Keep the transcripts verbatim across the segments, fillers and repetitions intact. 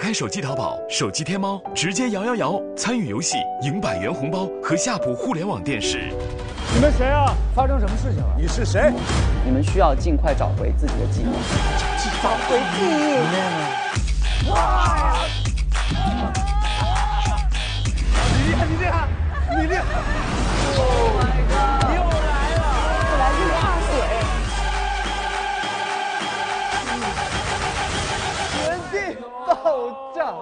开手机淘宝、手机天猫，直接摇摇摇，参与游戏赢百元红包和夏普互联网电视。 你们谁啊？发生什么事情了？ 你是谁？ 你们需要尽快找回自己的记忆。 找回记忆。 哇！你厉害，你厉害，你厉害 ！Oh my god！ 又来了， 我来这里怕水。原地爆炸！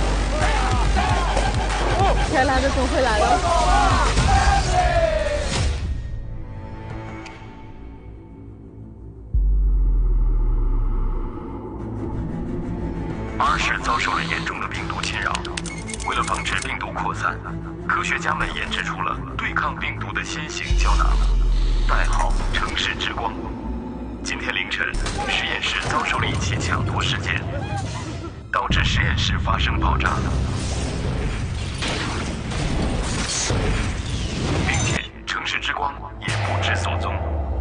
该来的总会来的。 阿市遭受了严重的病毒侵扰，为了防止病毒扩散，科学家们研制出了对抗病毒的新型胶囊，代号城市之光。今天凌晨，实验室遭受了一起抢夺事件，导致实验室发生爆炸，并且城市之光也不知所踪。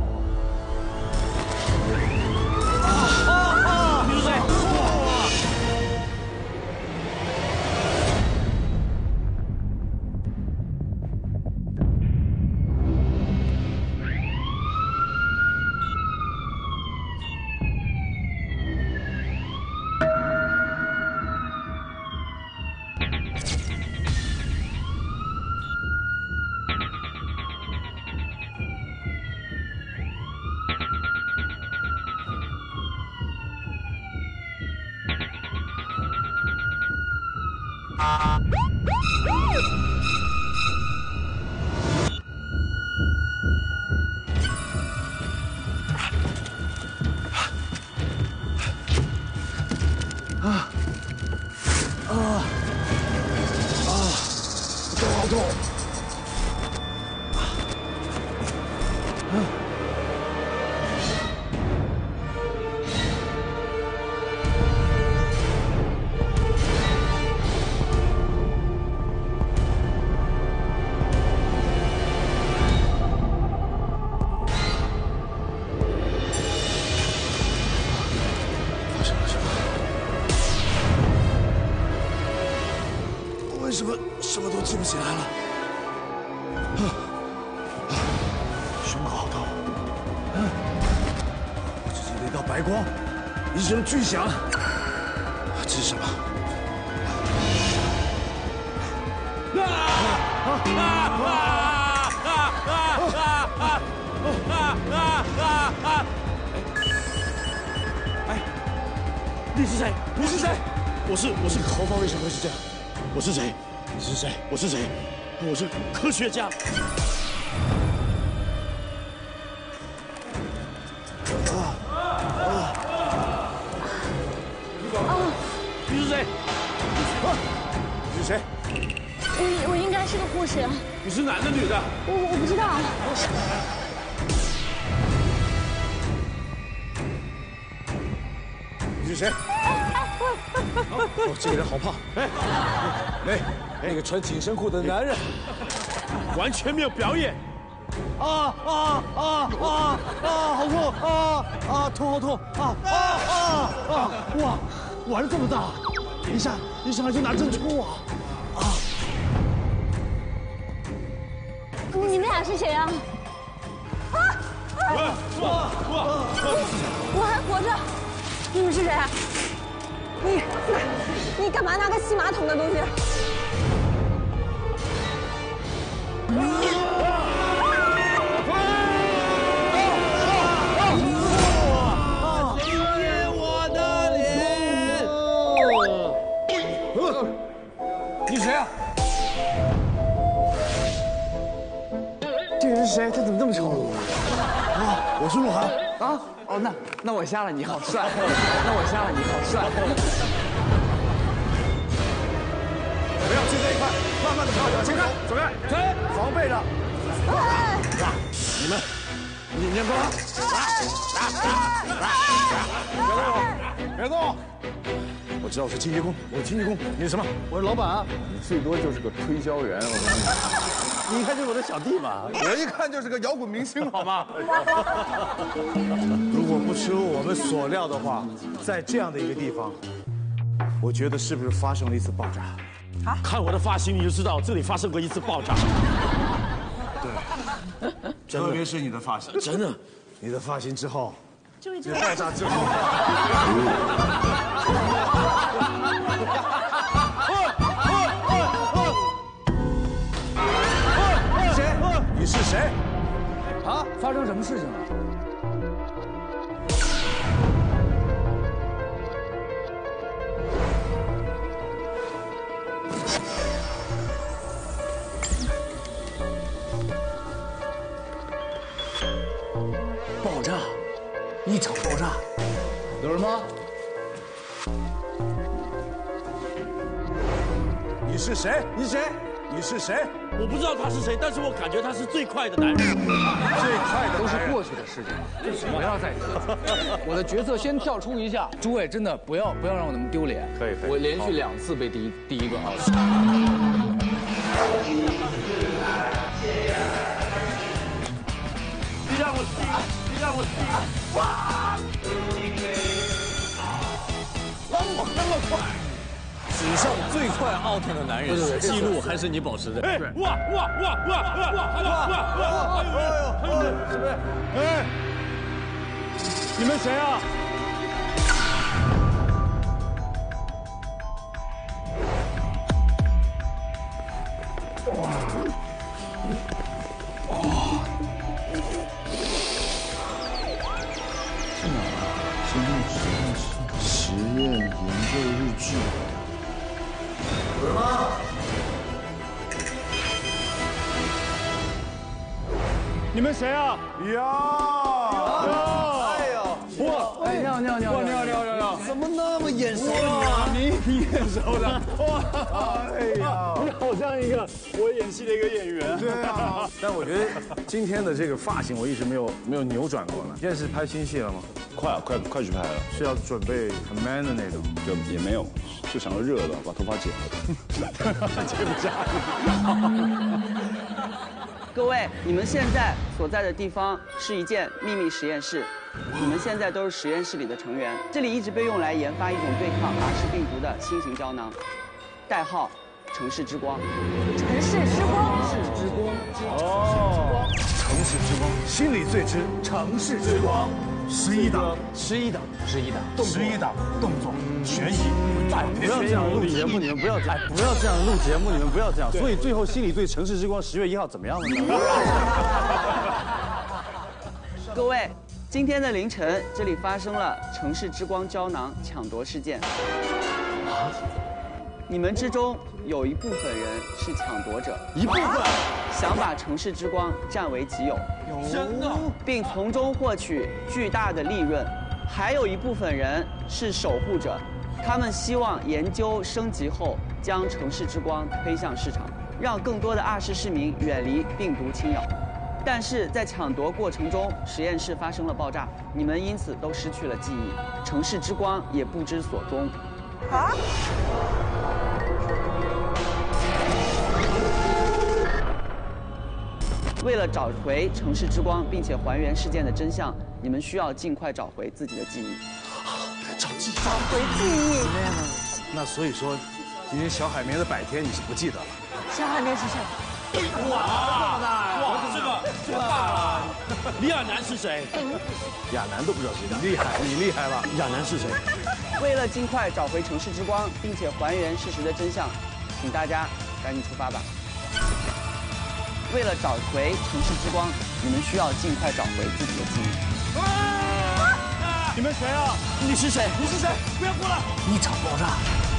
啊啊啊！头好痛！啊！发生了什么？为什么什么都记不起来了？啊啊！胸口好痛。啊！我只记得一道白光，一声巨响。这是什么？啊啊啊啊啊！哎，你是谁？你是谁？我是我是头发为什么会是这样？我是谁？你是谁？我是谁？我是科学家。啊啊啊！你是谁？啊！你是谁？ 我我应该是个护士。 你是男的女的？ 我我不知道。 你是谁？哦，这个人好胖！哎，那那个穿紧身裤的男人，完全没有表演。啊啊啊啊啊！好痛！啊啊，头好痛！啊啊啊啊！哇，玩这么大，一下一上来就拿针戳我！啊！ 你们俩是谁啊？啊！ 哇哇哇！ 我还活着，你们是谁？你你干嘛拿个吸马桶的东西？ 迎接我的脸！你谁啊？这个人是谁？他怎么这么丑？啊，我是鹿晗。 啊，哦，那那我瞎了，你好帅！那我瞎了，你好帅！ 不要聚在一块，慢慢的跳，往前看，走开，走，防备着。你们，你先过来，别动，别动！我知道我是清洁工，我是清洁工，你是什么？我是老板啊。 你最多就是个推销员，我告诉你。 你一看就是我的小弟嘛， 我一看就是个摇滚明星，好吗？ 如果不出我们所料的话，在这样的一个地方， 我觉得是不是发生了一次爆炸？ 啊！看我的发型你就知道这里发生过一次爆炸。 对，特别是你的发型， 真的， 你的发型之后， 就这你爆炸之后。你谁？你是谁？ 啊，发生什么事情了？ 爆炸，一场爆炸， 有人吗？ 你是谁？你谁？你是谁？ 我不知道他是谁，但是我感觉他是最快的男人。 最快的都是过去的事情，不要再提。我的角色先跳出一下，诸位真的不要不要让我那么丢脸。 可以可以我连续两次被第一第一个啊。 你让我听，你让我听，哇！ 我那么快，史上最快 out 的男人，记录还是你保持的。 哎，哇哇哇哇哇哇哇哇！还有人，还有人， 是不是？哎，你们谁啊？ 实验研究日志。 有人吗？ 你们谁啊？ 呀！哎呦！ 哇！哎，你好，你好，你好，你好，你好，你好！ 怎么那么眼熟哇，你你眼熟的哇！ 哎呀！ 你好像一个我演戏的一个演员。 对啊。但我觉得今天的这个发型我一直没有没有扭转过呢。现在是拍新戏了吗？ 快啊，快快去拍了， 是要准备很 man 的那种。 就也没有，就想要热的，把头发剪了。 接不下。 各位，你们现在所在的地方是一间秘密实验室，你们现在都是实验室里的成员。这里一直被用来研发一种对抗 R 氏病毒的新型胶囊，代号城市之光。 城市之光， 城市之光， 哦，城市之光，心里最知城市之光。十一档， 十一档，十一档， 十一档动作悬疑。 哎，不要这样录节目，你们不要，哎，不要这样录节目，你们不要这样。所以最后心里对城市之光十月一号怎么样了呢？ 各位，今天的凌晨，这里发生了城市之光胶囊抢夺事件。你们之中有一部分人是抢夺者， 一部分想把城市之光占为己有， 真的， 并从中获取巨大的利润；还有一部分人是守护者，他们希望研究升级后将城市之光推向市场，让更多的二世市民远离病毒侵扰。但是在抢夺过程中，实验室发生了爆炸，你们因此都失去了记忆，城市之光也不知所踪。 啊！ 为了找回城市之光，并且还原事件的真相，你们需要尽快找回自己的记忆。 找记忆， 找回记忆。 那所以说，今天小海绵的百天你是不记得了？ 小海绵是谁？ 哇，哇，这个这个大了。李亚男是谁？ 亚楠都不知道谁的，厉害，你厉害了。 亚男是谁？ 为了尽快找回城市之光，并且还原事实的真相，请大家赶紧出发吧。为了找回城市之光，你们需要尽快找回自己的记忆。 你们谁啊？ 你是谁？你是谁？不要过来！ 一场爆炸。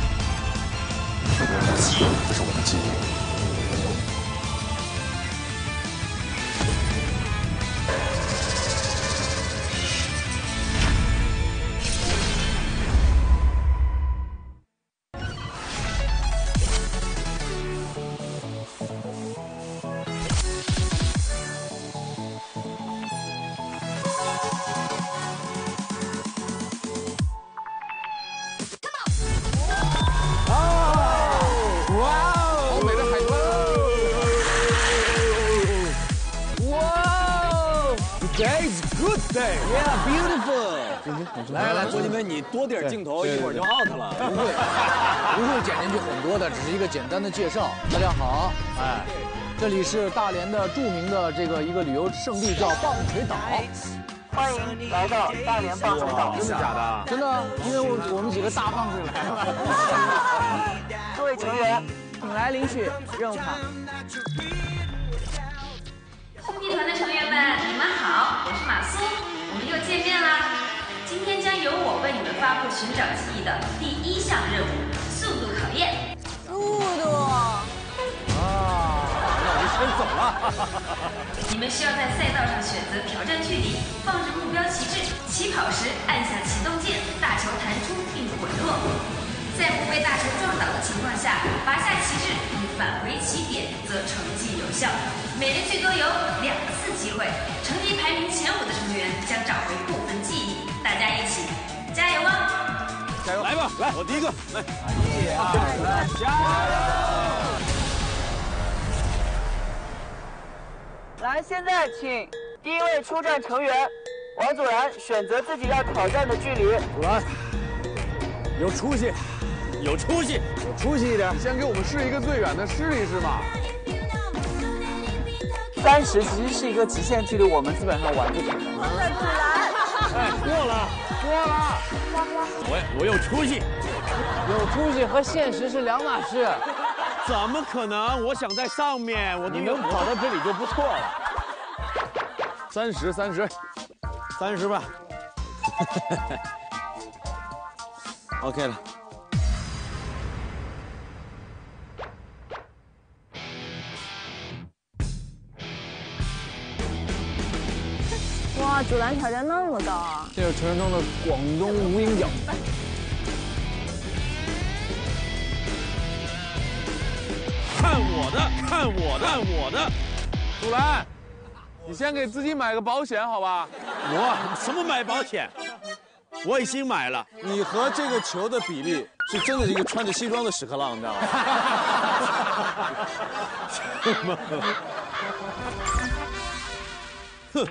这是我的记忆。 Today is a good day. Yeah, beautiful. 来来，郭敬明，你多点镜头，一会儿就 out 了。 不会，不会剪进去很多的，只是一个简单的介绍。大家好，哎，这里是大连的著名的这个一个旅游胜地，叫棒槌岛。 欢迎来到大连棒槌岛。 真的假的？ 真的，因为我我们几个大棒槌来了。 各位成员， 请来领取任务卡。 兄弟团的成员们，你们好，我是马苏，我们又见面啦。今天将由我为你们发布寻找记忆的第一项任务——速度考验。 速度。 先走了。 你们需要在赛道上选择挑战距离，放置目标旗帜，起跑时按下启动键，大球弹出并滚落。在不被大球撞倒的情况下，拔下旗帜并返回起点，则成绩有效。每人最多有两次机会，成绩排名前五的成员将找回部分记忆。大家一起加油啊！ 加油！来吧，来，我第一个，来， 一二三，加油！来，现在请第一位出战成员王祖蓝选择自己要挑战的距离。 祖蓝，有出息，有出息，有出息一点。 你先给我们试一个最远的，试一试吧。 三十其实是一个极限距离，我们基本上玩不成的。 我的祖蓝。 哎，过了，过了。我我有出息， 有出息和现实是两码事。 怎么可能？我想在上面，我你能跑到这里就不错了。 三十，三十， 三十吧。OK 了。 哇，祖蓝挑战那么高啊！ 这是传说中的广东无影脚。 看我的，看我的，看我的。 祖蓝，你先给自己买个保险，好吧？ 我什么买保险？我已经买了。 你和这个球的比例是真的是一个穿着西装的屎壳郎，你知道吗？ 哼。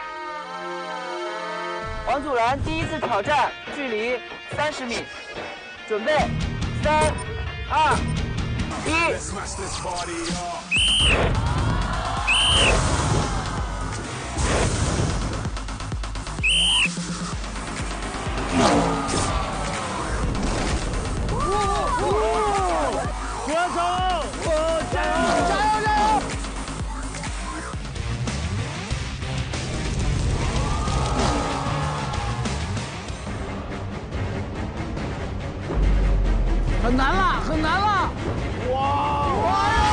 王祖蓝第一次挑战，距离三十米，准备，三、二、一。 歌手，我加油！ 加油加油！很难了，很难了！哇哇哟！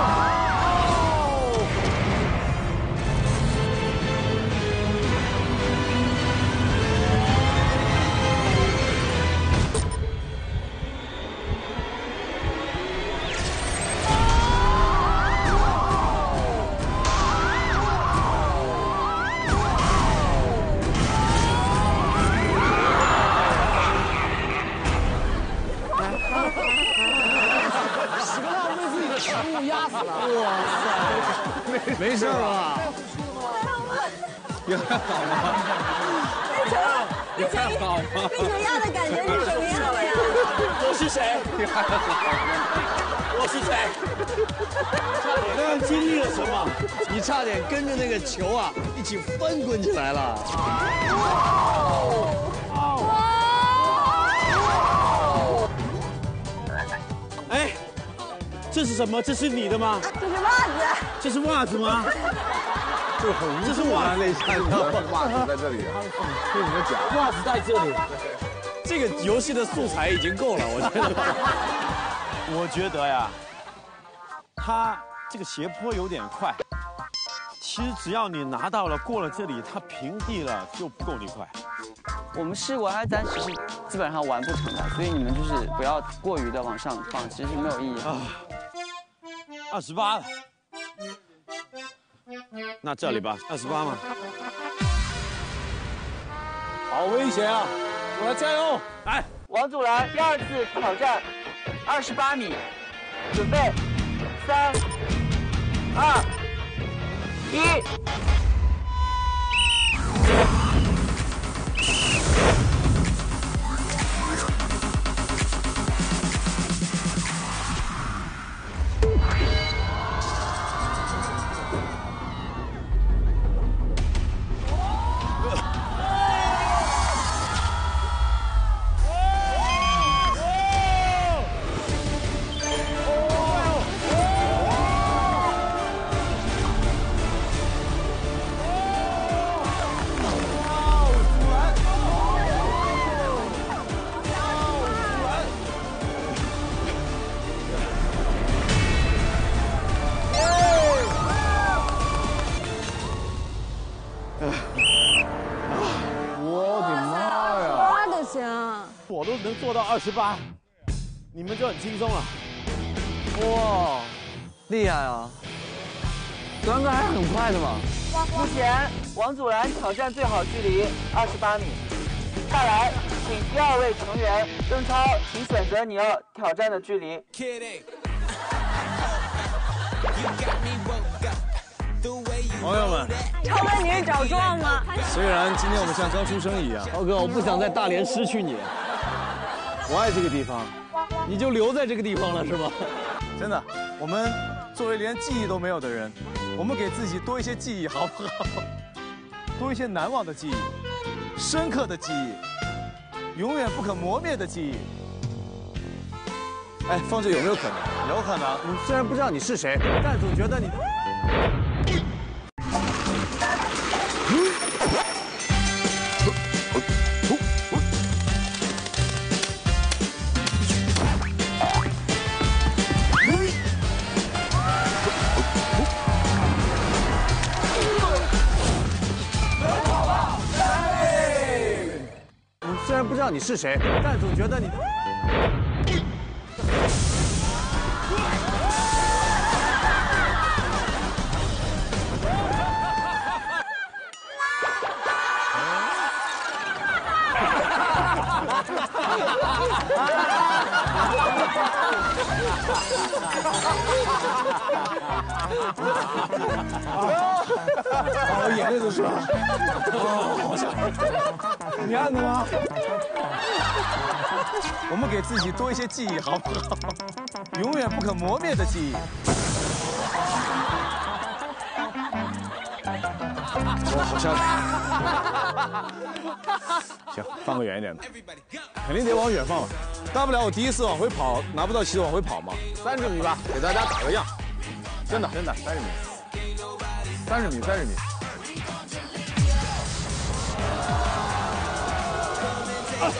压死了！哇塞， 没事吧？ 你还好吗？你还好吗？被球压的感觉是什么样的呀？ 我是谁？ 你还好吗？ 我是谁？刚刚经历了什么？ 你差点跟着那个球啊一起翻滚起来了。 哎。这是什么？这是你的吗？ 这是袜子。 这是袜子吗？ 就很这是袜子， 那下袜子在这里，是你的脚。 袜子在这里。这个游戏的素材已经够了，我觉得。我觉得呀，它这个斜坡有点快。其实只要你拿到了，过了这里，它平地了就不够你快。 我们试过，它暂时是基本上玩不成的，所以你们就是不要过于的往上放，其实是没有意义的。 二十八了，那这里吧，二十八嘛。 好危险啊！我来加油！ 来， 王祖蓝第二次挑战，二十八米，准备，三、二、一。 我都能做到二十八，你们就很轻松了。 哇，厉害啊！子安哥还是很快的嘛。 目前王祖蓝挑战最好距离二十八米。下来，请第二位成员邓超，请选择你要挑战的距离。 朋友们， 超哥，你是找壮吗？ 虽然今天我们像刚出生一样， 超哥，我不想在大连失去你。 我爱这个地方， 你就留在这个地方了是吗？ 真的，我们作为连记忆都没有的人，我们给自己多一些记忆好不好？多一些难忘的记忆，深刻的记忆，永远不可磨灭的记忆。哎，放这有没有可能？ 有可能。你虽然不知道你是谁，但总觉得你。虽然不知道你是谁，但总觉得你。 啊，我眼泪都出来了，啊，好吓人！你按的吗？我们给自己多一些记忆，好不好？永远不可磨灭的记忆。哇，好吓人！行，放个远一点的，肯定得往远放吧。大不了我第一次往回跑，拿不到旗子往回跑嘛。三十米吧，给大家打个样。真的，真的，三十米，三十米，三十米。啊、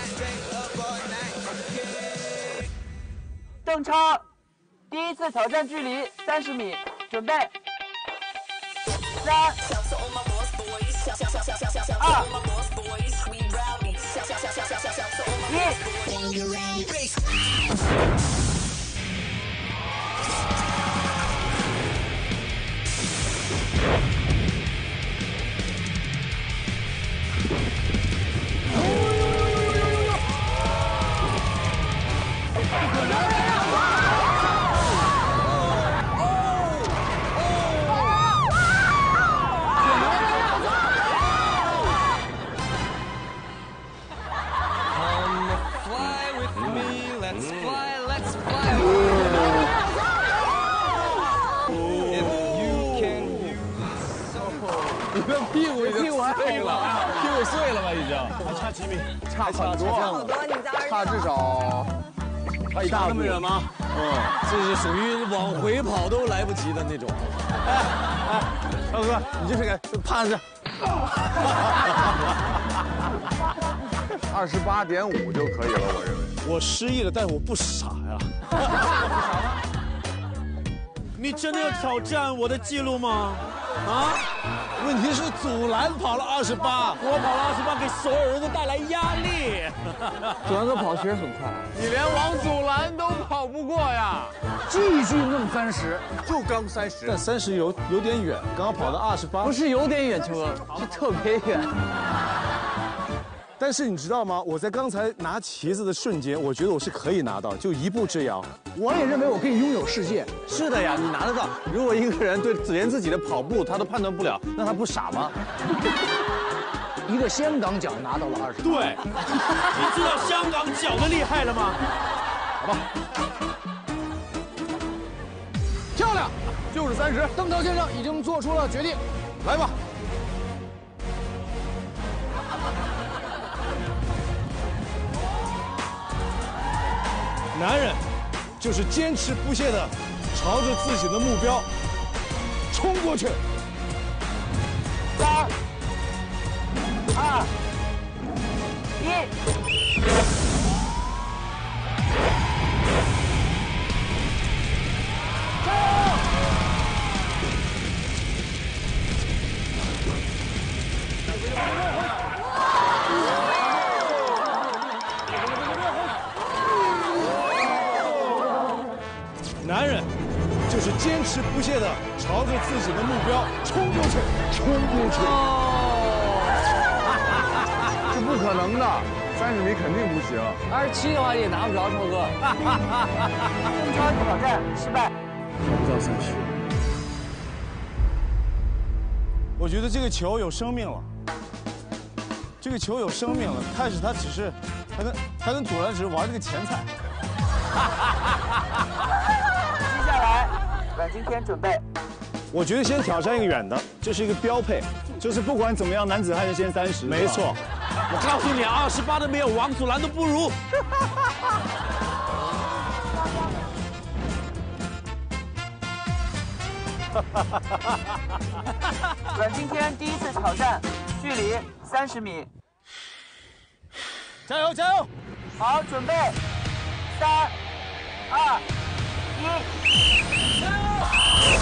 邓超，第一次挑战距离三十米，准备，三、二、一。 屁股已经碎了，屁股碎了吧已经？ 还差几米？ 差很多， 差很多，你在二差至少差一大步。 那么远吗？嗯，这是属于往回跑都来不及的那种。 哎哎，超哥，你就是个趴着。 二十八点五就可以了，我认为。 我失忆了，但是我不傻呀。 你真的要挑战我的记录吗？啊？ 问题是祖蓝跑了二十八， 我跑了二十八，给所有人都带来压力。 祖蓝哥跑确实很快， 你连王祖蓝都跑不过呀！继续弄三十，就刚三十， 但三十有有点远，刚刚跑到二十八， 不是有点远，秋哥是特别远。 但是你知道吗？我在刚才拿旗子的瞬间，我觉得我是可以拿到，就一步之遥。 我也认为我可以拥有世界。 是的呀，你拿得到。如果一个人对连自己的跑步他都判断不了，那他不傻吗？ 一个香港脚拿到了二十。 对，你知道香港脚的厉害了吗？ 好吧，漂亮，就是三十。邓超先生已经做出了决定，来吧。 男人就是坚持不懈的朝着自己的目标冲过去。 三、二、一。 就是坚持不懈的朝着自己的目标冲过去，冲过去。 是不可能的，三十米肯定不行。 二十七的话也拿不着，超哥。 中超挑战失败。 拿不到三十。我觉得这个球有生命了。这个球有生命了，开始他只是，他跟他跟祖蓝只是玩这个前菜。 接下来，阮经天准备。 我觉得先挑战一个远的，这是一个标配，就是不管怎么样，男子汉是先三十。没错， 我告诉你，二十八的没有王祖蓝都不如。 阮经天第一次挑战，距离三十米。 加油加油！ 好，准备，三、二、一，加油！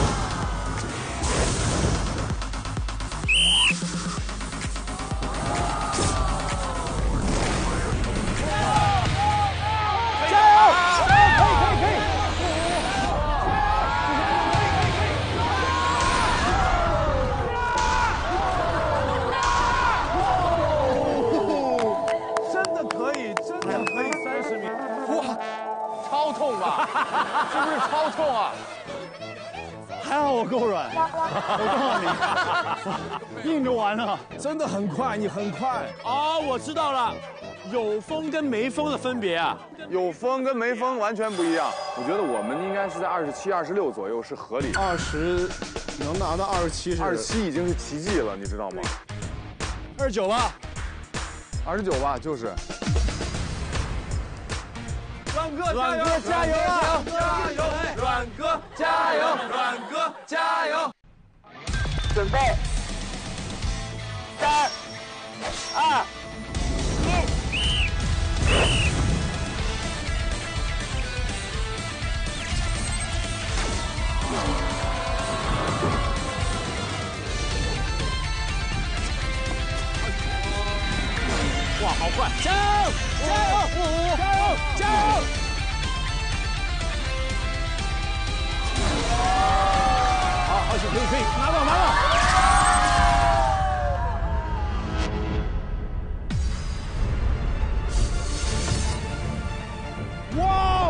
是不是超痛啊？ 还好我够软，我告诉你，硬着玩了，真的很快，你很快。 哦，我知道了，有风跟没风的分别啊。 有风跟没风完全不一样。我觉得我们应该是在二十七、二十六左右是合理。 二十能拿到二十七是？ 二十七已经是奇迹了，你知道吗？ 二十九吧， 二十九吧，就是。 阮哥加油！ 加油啊！ 加油！阮哥加油！阮哥加油！ 准备，三、二、一。 哇，好快！加油！加油！加油！加油！ 好，好险，可以可以，拿到拿到！哇！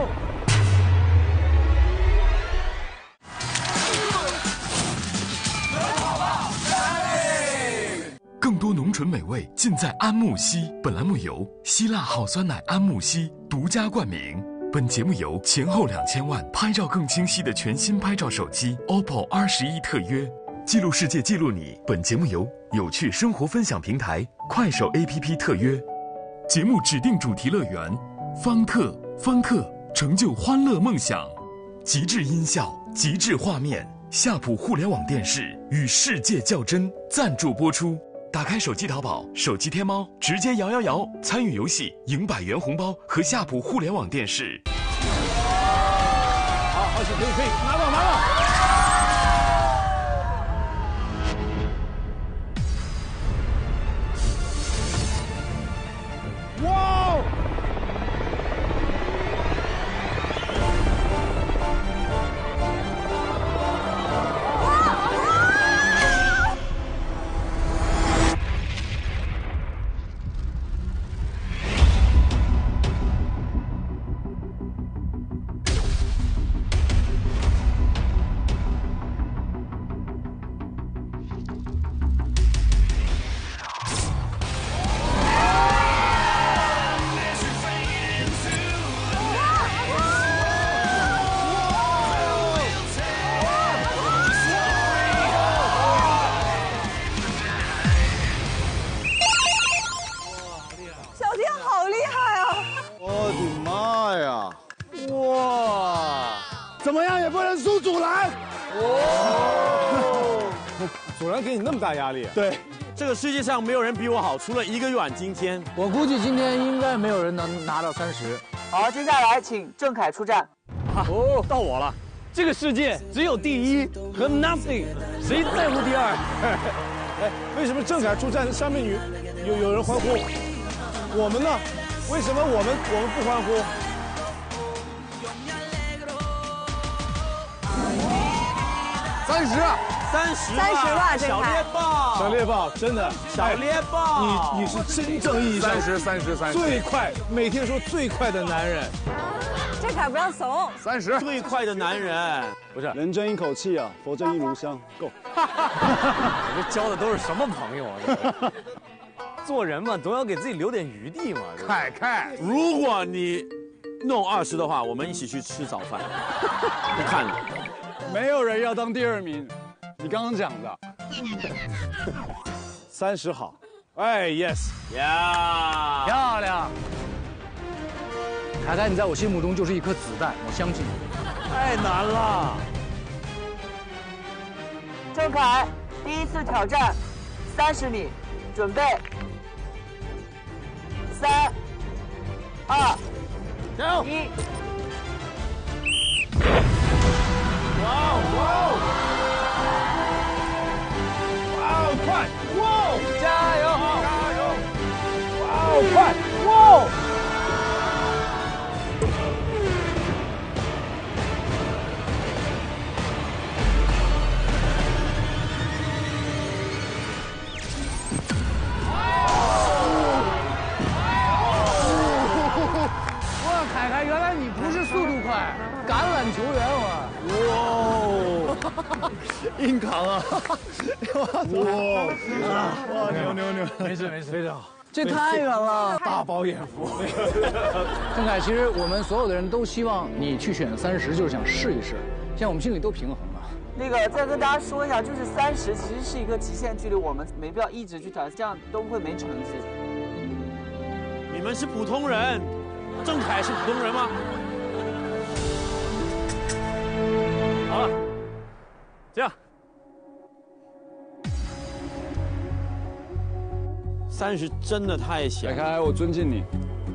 更多浓醇美味尽在安慕希。本栏目由希腊好酸奶安慕希独家冠名。本节目由前后两千万拍照更清晰的全新拍照手机 O P P O R 十一特约，记录世界，记录你。本节目由有趣生活分享平台快手 A P P 特约。节目指定主题乐园方特，方特成就欢乐梦想，极致音效，极致画面。夏普互联网电视与世界较真赞助播出。打开手机淘宝、手机天猫，直接摇摇摇参与游戏，赢百元红包和夏普互联网电视。 好，好险，可以可以，拿到拿到！哇！ 祖蓝给你那么大压力？ 对，这个世界上没有人比我好，除了一个阮经天。 我估计今天应该没有人能拿到三十。 好，接下来请郑恺出战。 哦，到我了。这个世界只有第一和 nothing， 谁在乎第二？ 哎，为什么郑恺出战上面有有有人欢呼？我们呢？为什么我们我们不欢呼？ 三十， 三十， 三十吧， 小猎豹， 小猎豹，真的， 小猎豹， 你你是真正意义上三十三十三十最快，每天说最快的男人。 这凯不要怂。 三十， 最快的男人， 不是人争一口气啊，佛争一炉香，够。 我这交的都是什么朋友啊？这做人嘛，总要给自己留点余地嘛。 凯凯， 如果你弄二十的话，我们一起去吃早饭。不看了， 没有人要当第二名，你刚刚讲的。三十好，哎 ，yes， 呀， 漂亮。凯凯，你在我心目中就是一颗子弹，我相信你。 太难了。 郑恺第一次挑战三十米，准备，三、二、一。 哇哦哇哦！哇哦快！哇哦加油！ 加油！ 哇哦快！哇哦！哇，凯凯，原来你不是速度快，橄榄球员哇！ 哇，硬扛啊！哇哇牛牛牛！ 没事没事， 非常好。 这太远了， 大饱眼福。 郑恺，其实我们所有的人都希望你去选三十，就是想试一试，现在我们心里都平衡了。 那个再跟大家说一下，就是三十其实是一个极限距离，我们没必要一直去挑战，这样都会没成绩。 你们是普通人，郑恺是普通人吗？好了，这样，三十真的太小。 凯凯，我尊敬你。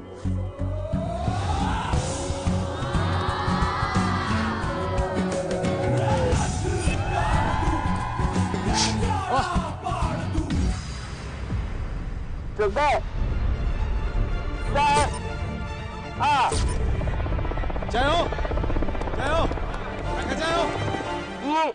准备，三、二， 加油，加油，凯凯加油， 一。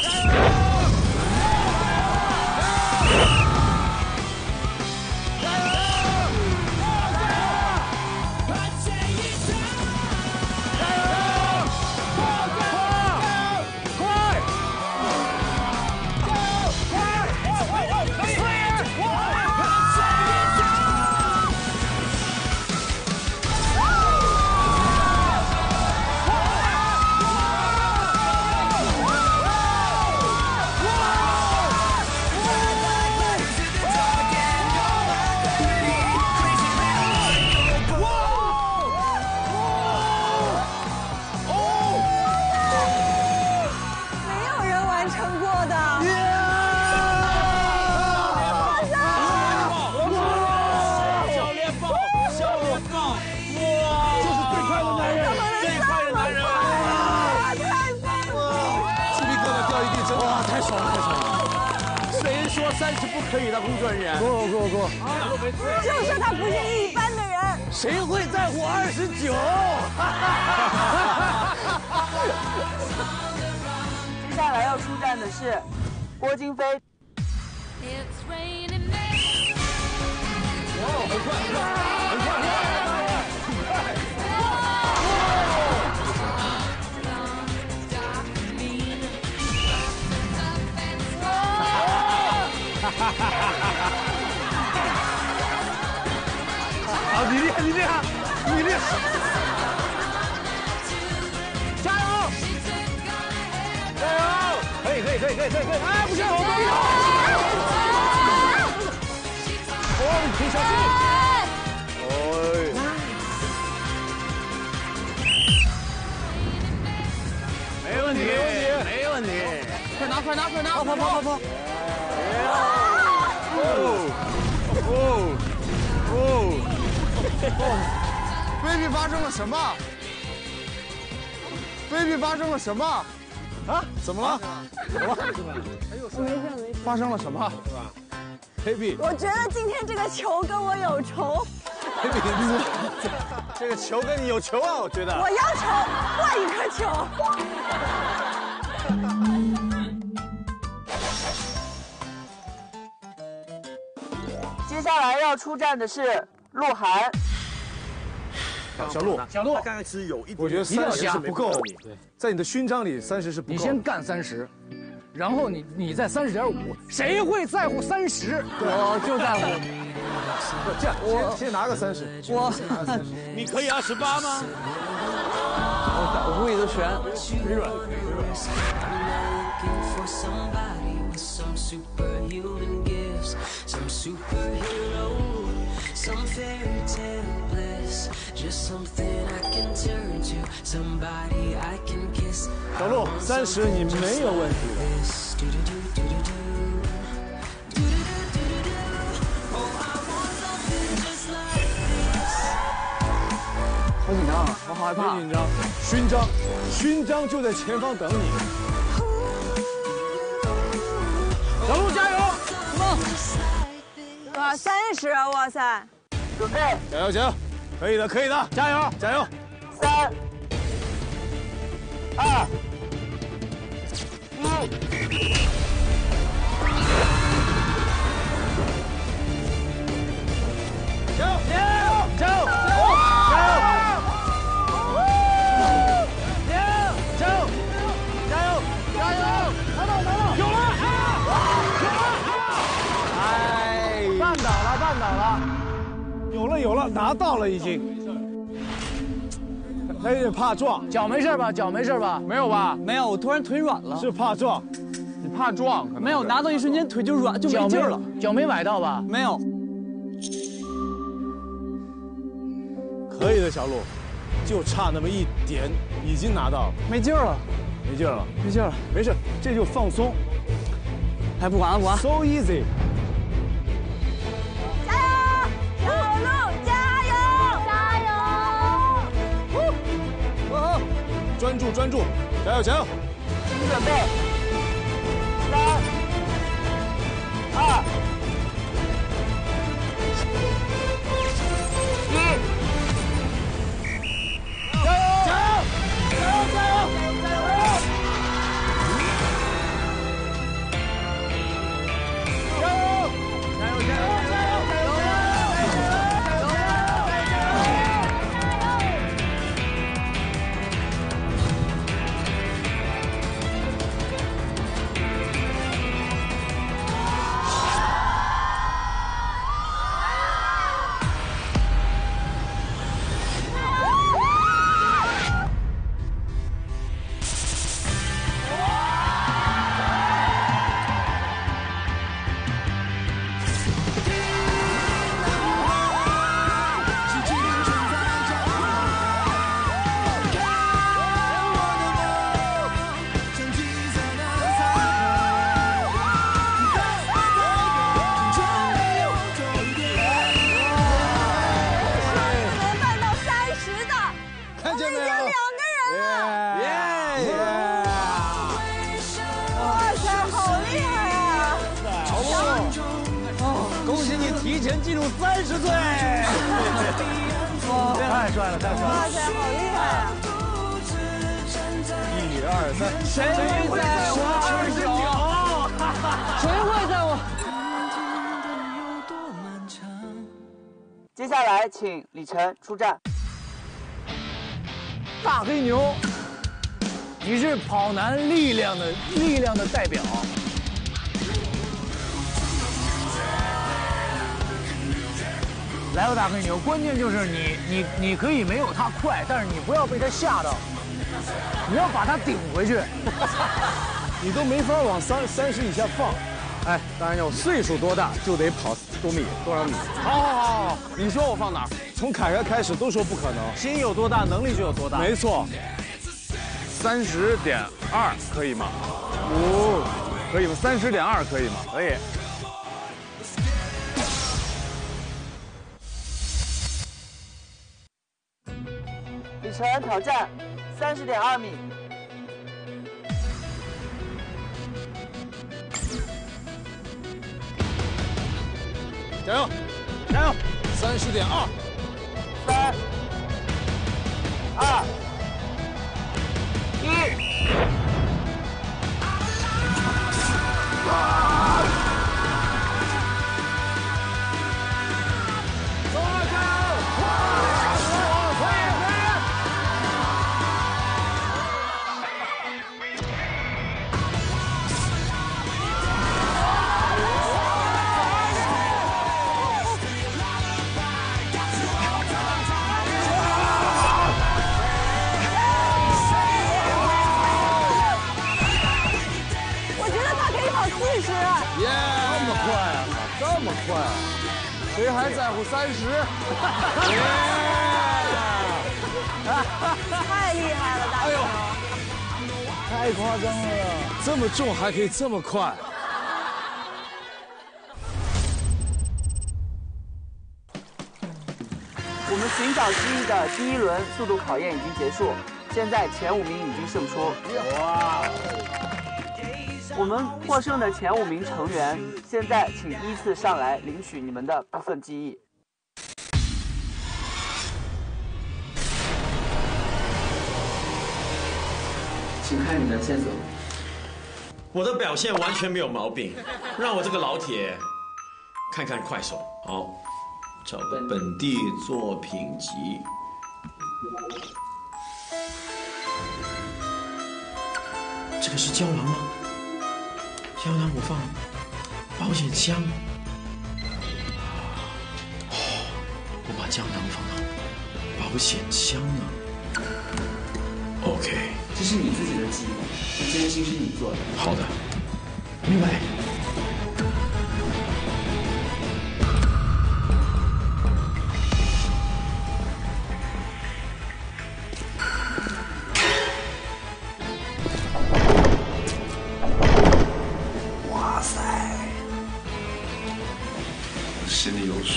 三十不可以的工作人员， 过过过， 就说他不是一般的人， 谁会在乎二十九？ 接下来要出战的是郭京飞。 哇，很快很快很快很快！ 好，你厉害，你厉害，你厉害！ 加油！ 加油！可以，可以，可以，可以，可以！ 哎，不是，我们哦，你可以小心。哎，没问题，没问题，没问题！ 快拿，快拿，快拿！ 跑跑跑跑跑！哦哦哦哦 ！baby 发生了什么 ？baby 发生了什么？啊？怎么了？怎么了？ 没事没事。 发生了什么？是吧 ？baby， 我觉得今天这个球跟我有仇。 baby， 这个球跟你有仇啊？我觉得。 我要球，换一颗球。 下来要出战的是鹿晗。 小鹿， 小鹿， 他刚刚其实有一点， 我觉得三十是不够，在你的勋章里三十是不够。 你先干三十，然后你你再三十点五，谁会在乎三十？ 我就在乎。 不，这样，我先拿个三十。 我， 你可以二十八吗？ 我我故意的悬， 微软，微软。小鹿，三十你没有问题的。 好紧张啊，我好害怕。 别紧张，勋章，勋章就在前方等你。小鹿加油！ 什么？ 哇，三十啊！哇塞！ 准备， 加油加油！可以的可以的，加油加油！ 三、二、一。 加油加油加油！有了有了，拿到了已经。他有点怕撞， 脚没事吧？脚没事吧？ 没有吧？没有，我突然腿软了。 是怕撞， 你怕撞？ 没有，拿到一瞬间腿就软，就没劲儿了。 脚没崴到吧？ 没有。 可以的，小鹿，就差那么一点，已经拿到了。 没劲儿了， 没劲儿了， 没劲儿了。 没事，这就放松。 哎，不管了，不管。 So easy。 专注，专注，加油，加油！ 请准备，三、二、一， 加油！加油！加油！加油！加油！加油！加油！加油！加油！ 提前进入三十岁， 哇，太帅了，太帅了！ 哇塞，好厉害啊！ 一二三， 谁会在我二十九？谁会在我？ 接下来，请李晨出战。 大黑牛，你是跑男力量的力量的代表。 来吧，大黑牛，关键就是你，你，你可以没有他快，但是你不要被他吓到，你要把他顶回去， 你都没法往三三十以下放。 哎，当然要岁数多大就得跑多米多少米。 好，好，好，好，你说我放哪儿？从凯凯开始都说不可能， 心有多大，能力就有多大。 没错， 三十点二可以吗？哦，可以吗？三十点二可以吗？可以。 李晨挑战三十点二米， 加油，加油！三十点二， 三、二、一。 谁还在乎三十？ 太厉害了，大球！ 太夸张了，这么重还可以这么快。 我们寻找记忆的第一轮速度考验已经结束，现在前五名已经胜出。哇！我们获胜的前五名成员，现在请依次上来领取你们的部分记忆。请看你的线索。 我的表现完全没有毛病，让我这个老铁看看快手。好，找个本地作品集。这个是胶囊吗？胶囊我放保险箱。哦，我把胶囊放到保险箱了。OK。 这是你自己的记忆，这真心是你做的。 好的，明白。 哇塞，我心里有数。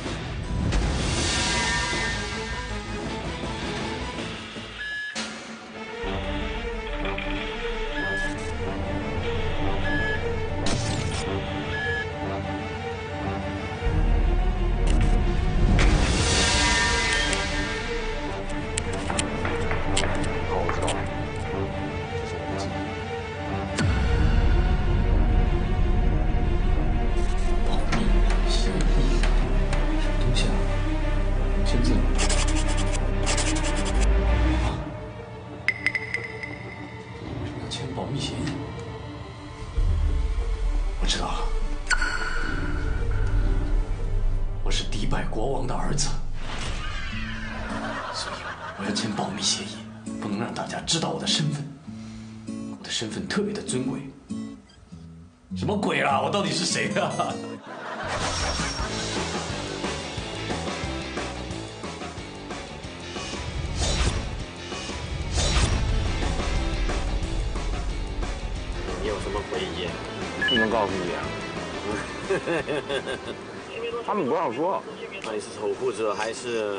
知道我的身份，我的身份特别的尊贵。什么鬼啦？我到底是谁啊？ 你有什么回忆？ 不能告诉你啊。他们不让说。 那你是守护者还是？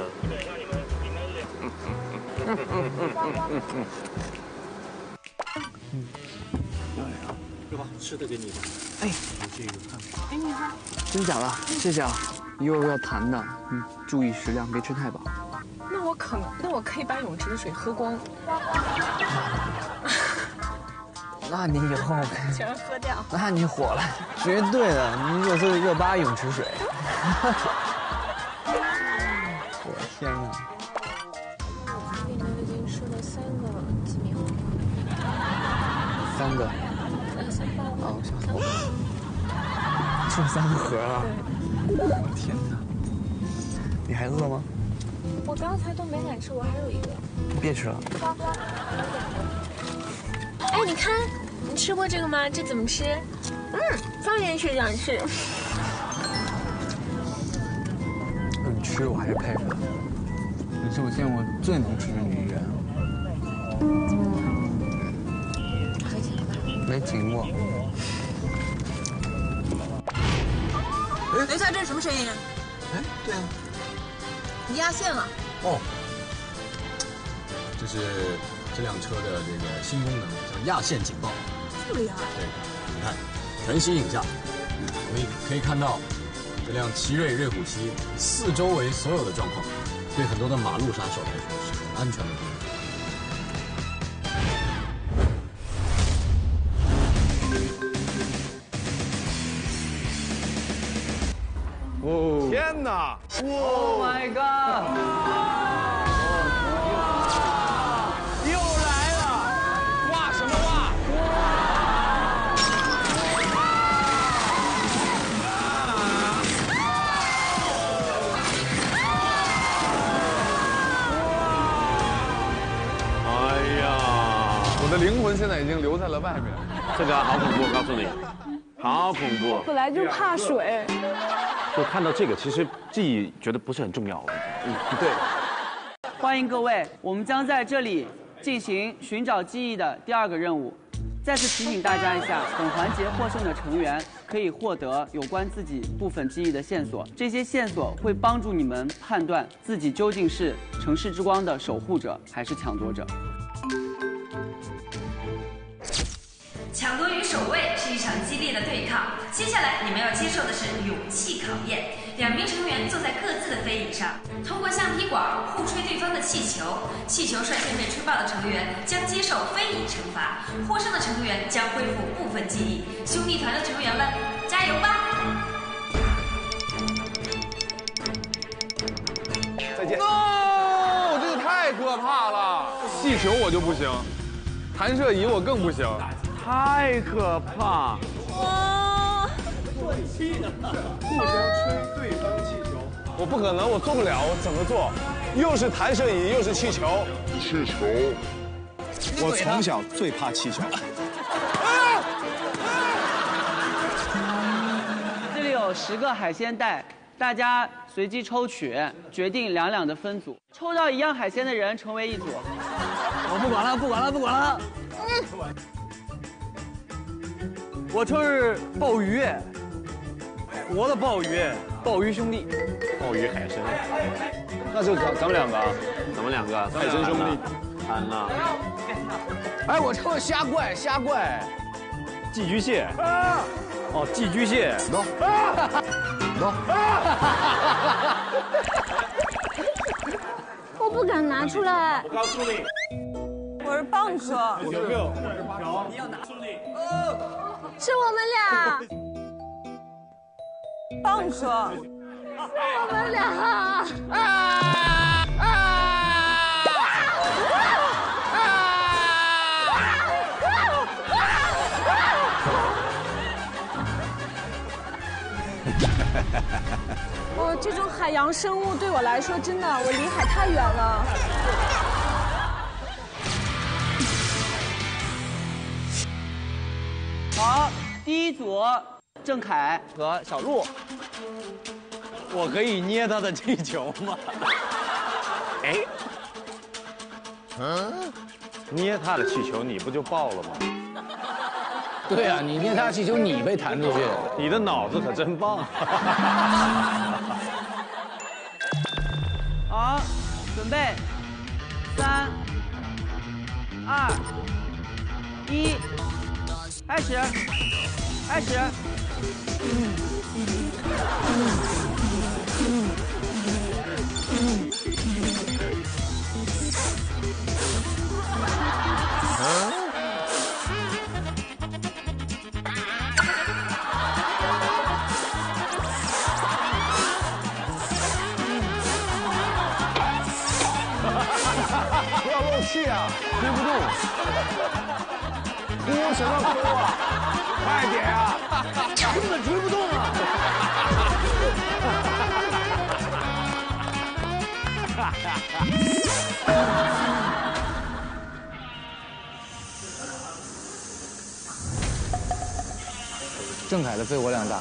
这把好吃的给你吧。 哎， 这个看看。 哎，你好。 真假的？谢谢啊。一会儿要谈的，嗯，注意食量，别吃太饱。 那我可那我可以把泳池的水喝光。 那你以后全喝掉。 那你火了，绝对的，你有时候热巴泳池水。我天哪！三个，啊，我想好了，就三个盒啊！我天哪，你还饿吗？ 我刚才都没敢吃，我还有一个。 别吃了。 哎，你看，你吃过这个吗？这怎么吃？嗯，放进去这样吃。 你吃我还是配合。你是我见过最能吃的女人。没停过。 哎，等一下，这是什么声音？ 哎，对啊， 你压线了。 哦，这是这辆车的这个新功能，叫压线警报。 这么厉害？ 对，你看，全息影像，可以可以看到这辆奇瑞瑞虎七四周围所有的状况，对很多的马路杀手来说是很安全的功能。 哦！天哪 ！Oh my god！ 又来了！哇什么哇？哎呀，我的灵魂现在已经留在了外面。 这个好恐怖，我告诉你，好恐怖。 本来就怕水。 就看到这个，其实记忆觉得不是很重要了。嗯，对。 欢迎各位，我们将在这里进行寻找记忆的第二个任务。再次提醒大家一下，本环节获胜的成员可以获得有关自己部分记忆的线索，这些线索会帮助你们判断自己究竟是城市之光的守护者还是抢夺者。 抢夺与守卫是一场激烈的对抗，接下来你们要接受的是勇气考验。两名成员坐在各自的飞椅上，通过橡皮管互吹对方的气球，气球率先被吹爆的成员将接受飞椅惩罚，获胜的成员将恢复部分记忆。兄弟团的成员们，加油吧！ 再见。No， 这个太可怕了！气球我就不行，弹射椅我更不行。 太可怕！ 哇！ 互相吹对方气球，我不可能，我做不了，我怎么做？又是弹射椅，又是气球。气球，我从小最怕气球。 这里有十个海鲜袋，大家随机抽取，决定两两的分组。抽到一样海鲜的人成为一组。 我不管了，不管了，不管了。我抽是鲍鱼，活的鲍鱼，鲍鱼兄弟， 鲍鱼海参， 那就咱咱们两个， 咱们两个海参兄弟， 谈了。 哎，我抽虾怪，虾怪， 寄居蟹，哦，寄居蟹 ，no no， 我不敢拿出来。 我告诉你， 我是蚌壳。 我是六，我是瓢。 你要拿出你。 是我们俩，蚌壳，我们俩啊啊啊！哦，这种海洋生物对我来说，真的，我离海太远了。 好，第一组，郑恺和小鹿。 我可以捏他的气球吗？哎，嗯，捏他的气球，你不就爆了吗？ 对呀、啊，你捏他气球，你被弹出去。 你的脑子可真棒。 好，准备，三、二、一。开始，开始。嗯嗯嗯嗯不要漏气啊， 推不动。 哭什么哭啊！快点啊！ 根本推不动啊！郑恺的肺活量大。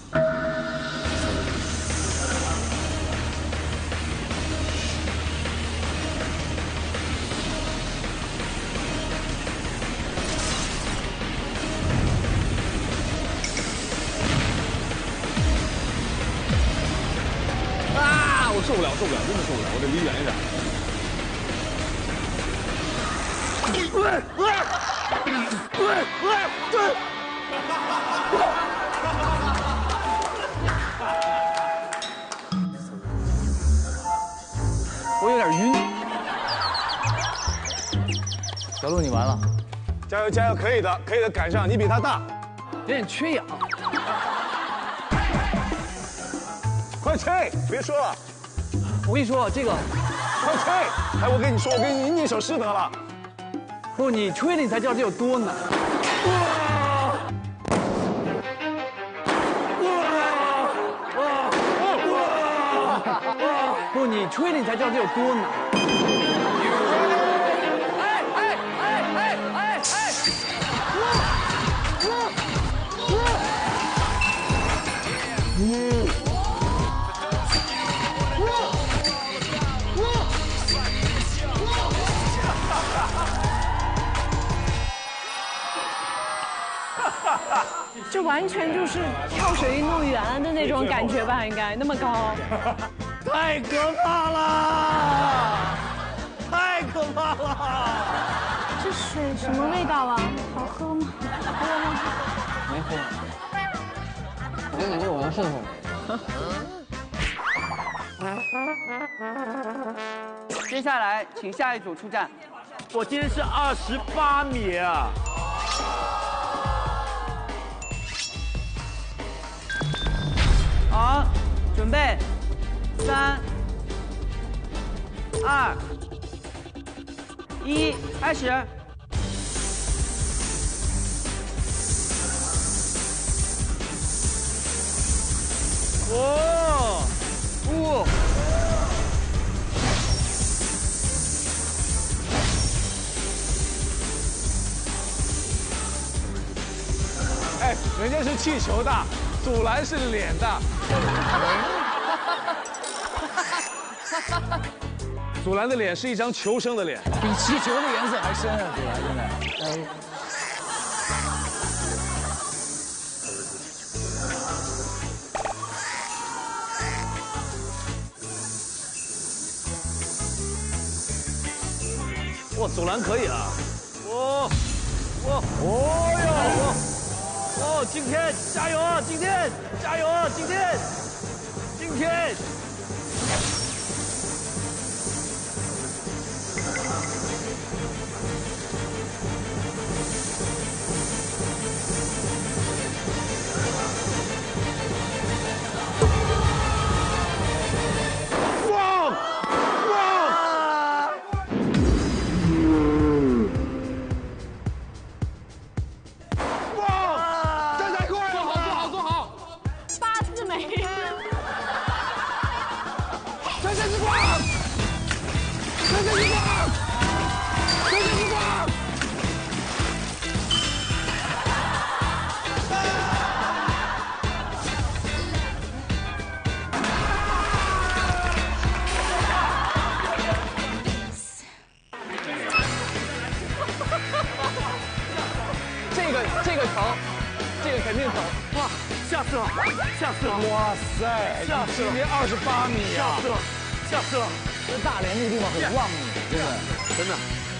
受不了，受不了，真的受不了，我得离远一点。 我有点晕。小鹿，你完了。 加油，加油，可以的，可以的，赶上，你比他大， 有点缺氧。 快吹，别说了。 我跟你说，这个， 快吹！哎，我跟你说，我给你念一首诗得了。 不，你吹了你才知道这有多难。不，你吹了你才知道这有多难。 哎哎哎哎哎哎！ 这完全就是跳水运动员的那种感觉吧？应该那么高， 太可怕了，太可怕了！ 这水什么味道啊？好喝吗？喝吗？ 没喝。我感觉我要顺风。 接下来，请下一组出战。 我今天是二十八米啊！ 好，准备，三、二、一，开始。 哦，哦。 哎，人家是气球的，阻拦是脸的。阻拦的脸是一张求生的脸， 比气球的颜色还深啊！阻拦现在。哎。 哇，阻拦可以啊！哦，哦，哦哟！哦，今天加油啊！今天加油啊！今天，今天。 哇！哇！ 这个这个疼，这个肯定疼！ 哇，吓死了，吓死了！ 哇塞， 吓死了！ 今天二十八米呀！ 吓死了，吓死了！ 这大连这个地方很旺你，真的， 真的。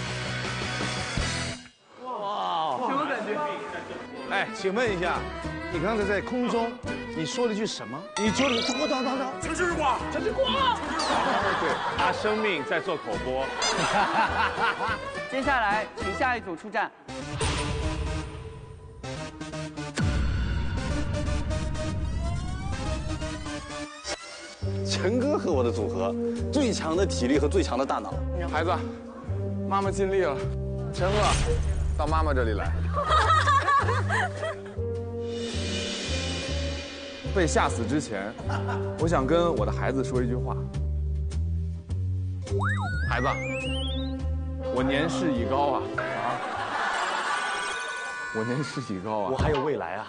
哇， 什么感觉？ 哎，请问一下，你刚才在空中，你说了句什么？你说了“等等等等”， 陈志光，陈志光。 对，他生命在做口播。 接下来，请下一组出战。 陈哥和我的组合，最强的体力和最强的大脑。 孩子，妈妈尽力了。陈赫，到妈妈这里来。被吓死之前，我想跟我的孩子说一句话。孩子，我年事已高啊啊！我年事已高啊！ 我还有未来啊！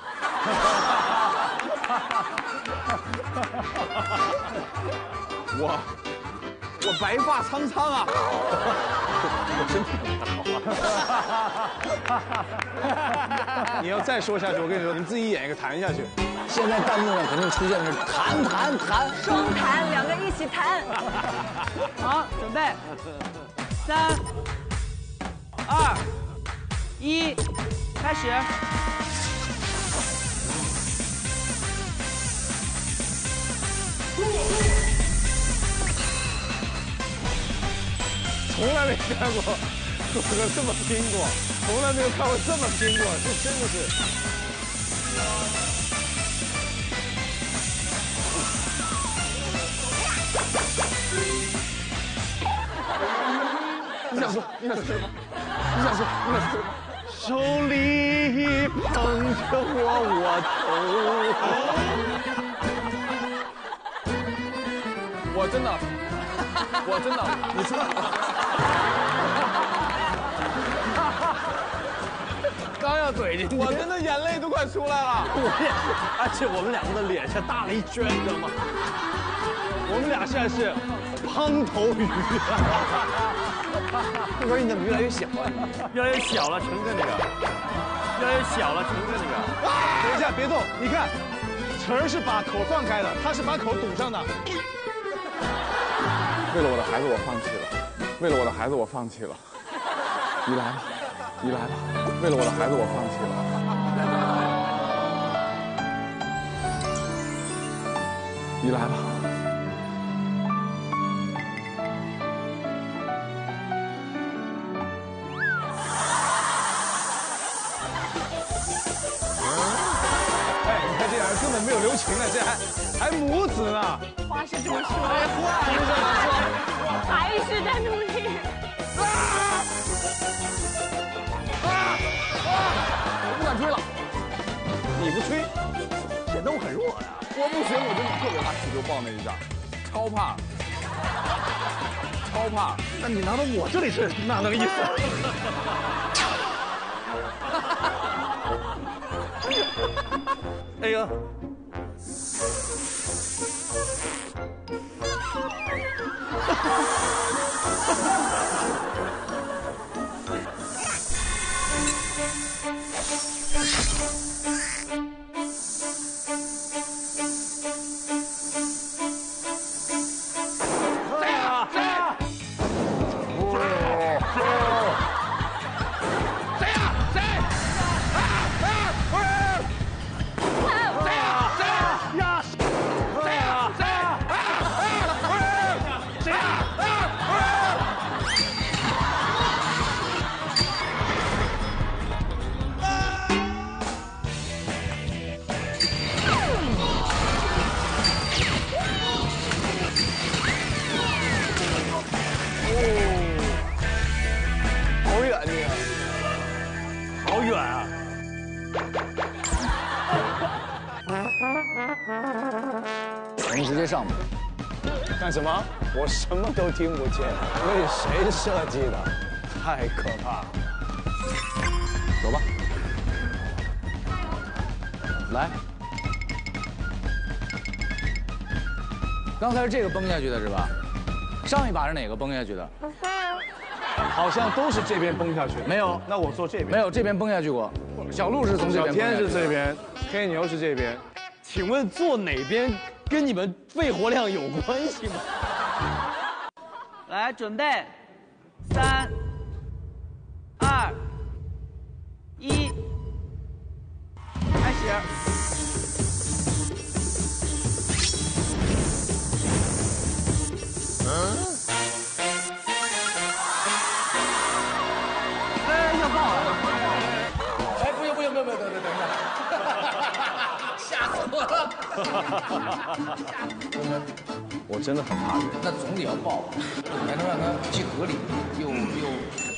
我我白发苍苍啊！我身体不太好。你要再说下去，我跟你说，你自己演一个弹下去。 现在弹幕上肯定出现的是弹弹弹， 双弹，两个一起弹。 好，准备，三、二、一，开始。 从来没见过组合这么拼过，从来没有看过这么拼过，这真的是。 你想说？你想说什么？你想说？你想说什么？ 手里捧着我我头，我真的，我真的，你说， 刚要怼进去， 我真的眼泪都快出来了。 我也是，而且我们两个的脸像大了一圈，你知道吗？我们俩现在是滂头鱼。 不是你怎么越来越小？ 越来越小了，陈哥这个。 越来越小了，成哥那个。 等一下，别动，你看，晨儿是把口放开的，他是把口堵上的。 为了我的孩子，我放弃了。为了我的孩子，我放弃了。你来吧，你来吧。为了我的孩子，我放弃了。你来吧。 哎，你看这俩人根本没有留情呢，这还还母子呢。 话是这么说， 哎，话是这么说，还是在努力。 啊啊啊！我不敢吹了。 你不吹，显得我很弱呀。 我不行，我真的特别怕气球爆那一下，超怕，超怕。 那你拿到我这里去，哪能意思？哎呀！ 我们直接上吧。 干什么？我什么都听不见。为谁设计的？太可怕了。 走吧。来。刚才是这个崩下去的是吧？上一把是哪个崩下去的？ 好像都是这边崩下去的。 没有， 那我坐这边。 没有，这边崩下去过。小鹿是从这边。 小天是这边，黑牛是这边。 请问坐哪边跟你们肺活量有关系吗？ 来，准备，三、二、一，开始。嗯。哎，要爆了！ 哎，不行不行不行不行，等等等一下，吓死我了！ 我真的很怕人。 那总得要爆，才能让它既合理又又。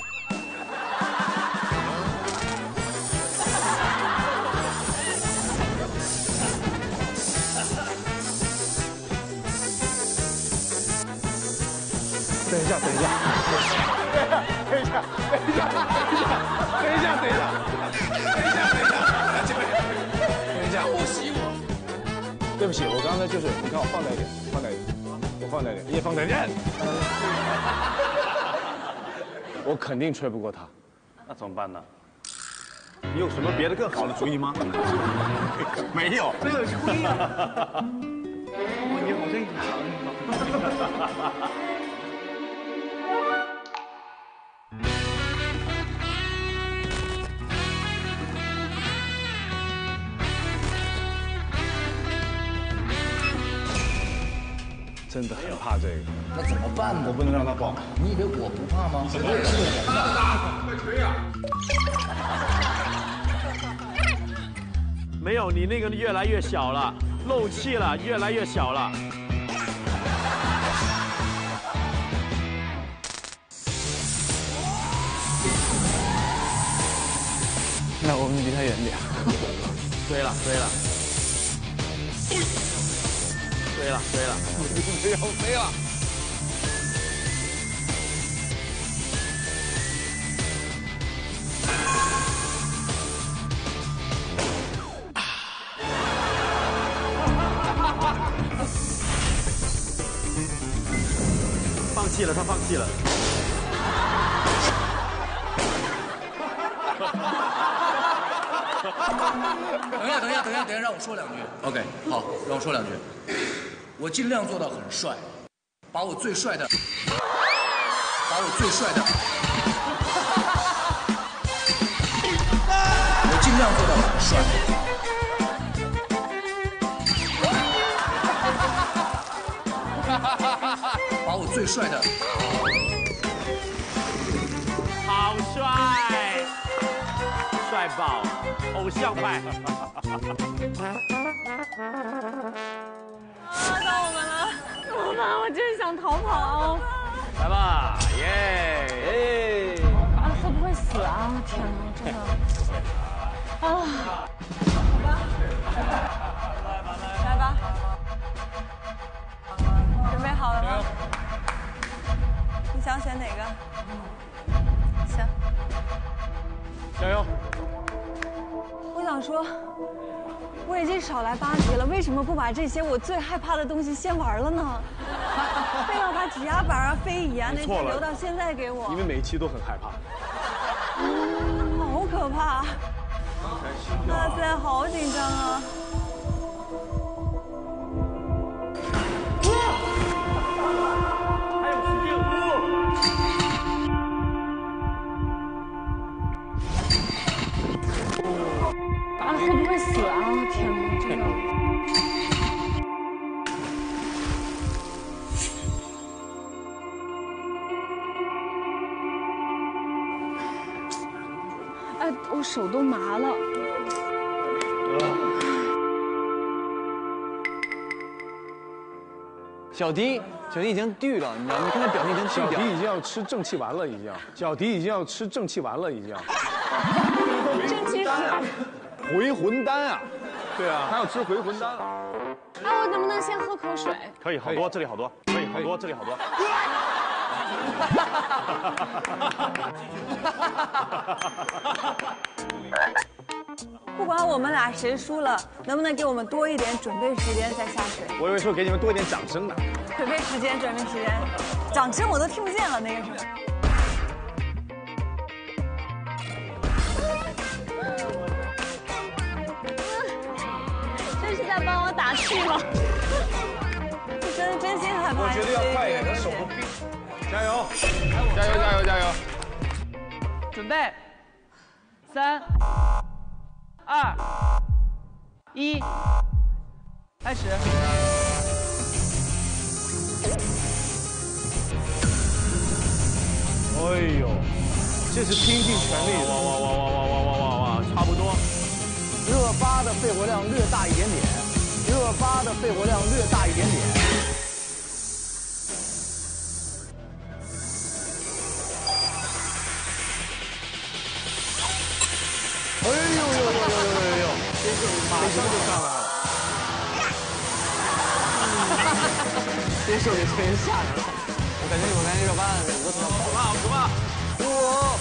等一下，等一下，等一下，等一下，等一下，等一下，等一下，等一下，等一下，等一下， 不喜我。 对不起，我刚才就是，你看我放大一点，放大一点，我放大一点，你也放大一点。我肯定吹不过他， 那怎么办呢？ 你有什么别的更好的主意吗？没有， 没有吹啊！ 我你好像隐藏。 真的很怕这个， 那怎么办呢？ 我不能让他爆。 你以为我不怕吗？我也是。 打打打，快锤呀！ 没有，你那个越来越小了，漏气了，越来越小了。 那我们离他远点。 追了，追了。飞了，飞了， 飞了，飞了！ 放弃了，他放弃了。 等一下，等一下，等一下，等一下，让我说两句。OK， 好，让我说两句。我尽量做到很帅，把我最帅的，把我最帅的，我尽量做到很帅。把我最帅的， 好帅，帅爆，偶像派。 啊，到我们了，怎么办？我真想逃跑。 来吧，耶！ 啊，会不会死啊？天哪，真的。啊。来吧。准备好了吗？你想选哪个？行。 加油！ 我想说，我已经少来八集了，为什么不把这些我最害怕的东西先玩了呢？非要把指压板啊、飞椅啊那些留到现在给我。 因为每一期都很害怕。 嗯，好可怕！哇塞，好紧张啊！啊，会不会死啊？天哪，真的。哎，我手都麻了。 小迪，小迪已经绿了，你知道吗？你看他表情已经小迪已经要吃正气丸了，已经。小迪已经要吃正气丸了，已经。 正气丸。 回魂丹啊！对啊，还要吃回魂丹。 啊，我能不能先喝口水？ 可以，好多，这里好多，可以，好多，这里好多。 不管我们俩谁输了，能不能给我们多一点准备时间再下水？ 我以为说给你们多一点掌声呢。 准备时间，准备时间，掌声我都听不见了，那个时候。这是在帮我打气吗？我真的真心害怕。 我觉得要快一点，他手都冰。加油！ 加油！加油！加油！ 准备，三、二、一，开始。 哎呦，这是拼尽全力！ 哇哇哇哇哇哇哇哇哇！差不多。 热巴的肺活量略大一点点，热巴的肺活量略大一点点。 哎呦呦呦呦呦呦！马上就上来了。 这手给吹吓人了，我感觉我感觉热巴的额头要爆了， 可怕！ 哇！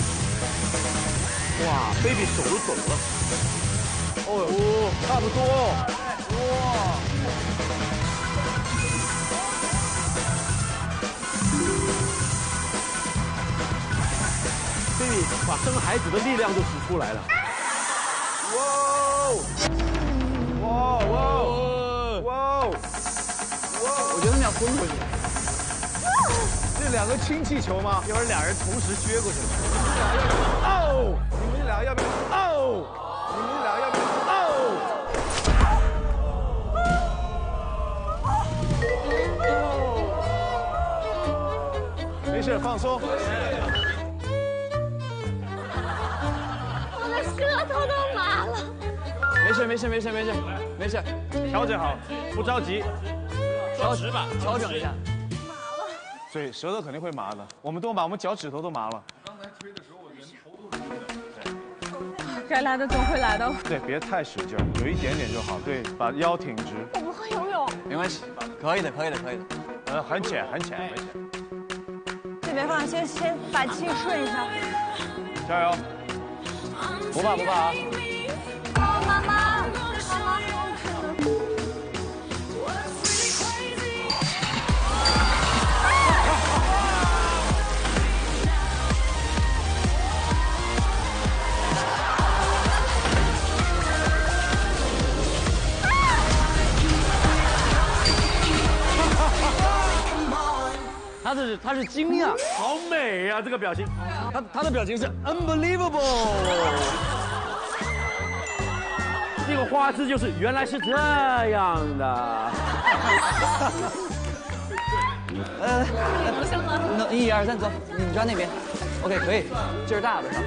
哇 ，baby 手都抖了。 哦哦，差不多。 哇！ baby 把生孩子的力量都使出来了。 哇哇哇哇！ 我觉得他们要昏过去。 这两个氢气球吗？ 一会儿俩人同时撅过去了。 哦，你们俩要不要？哦，你们俩要不要？哦。没事，放松。 舌头都麻了。 没事没事没事没事没事， 调整好，不着急， 调直吧，调整一下。 麻了。 对，舌头肯定会麻的。我们都麻，我们脚趾头都麻了。 刚才吹的时候，我人头都是晕的。 该来的总会来的。 对，别太使劲，有一点点就好。对，把腰挺直。 我不会游泳。 没关系，可以的可以的可以的。 呃，很浅很浅，没事。 这边放，先先把气顺一下。 加油！ 不怕不怕啊！ 哦，妈妈，妈妈， 是惊讶， 好美呀，这个表情。 他他的表情是 unbelievable。 这个花枝就是原来是这样的。 呃，那一二三走，你抓那边。OK， 可以，劲儿大的上。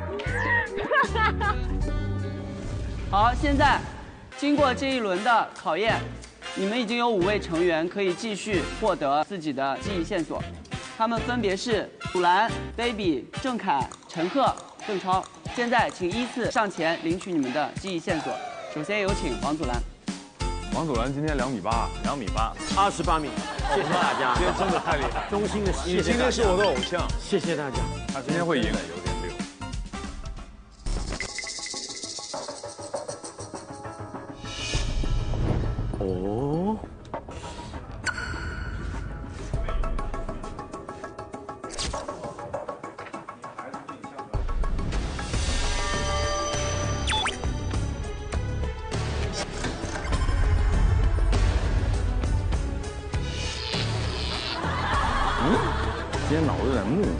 好，现在经过这一轮的考验，你们已经有五位成员可以继续获得自己的记忆线索，他们分别是祖蓝、baby、郑恺、陈赫、郑超。现在请依次上前领取你们的记忆线索。首先有请王祖蓝。 王祖蓝今天两米八， 两米八，二十八米。谢谢大家， 今天真的太厉害， 衷心的谢谢。 你今天是我的偶像， 谢谢大家。 他今天会赢，有点溜。 哦。 今天脑子有点木。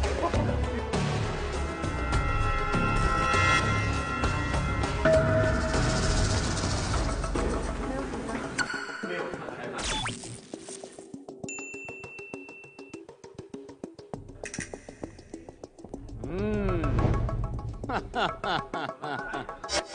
嗯，哈哈哈哈哈。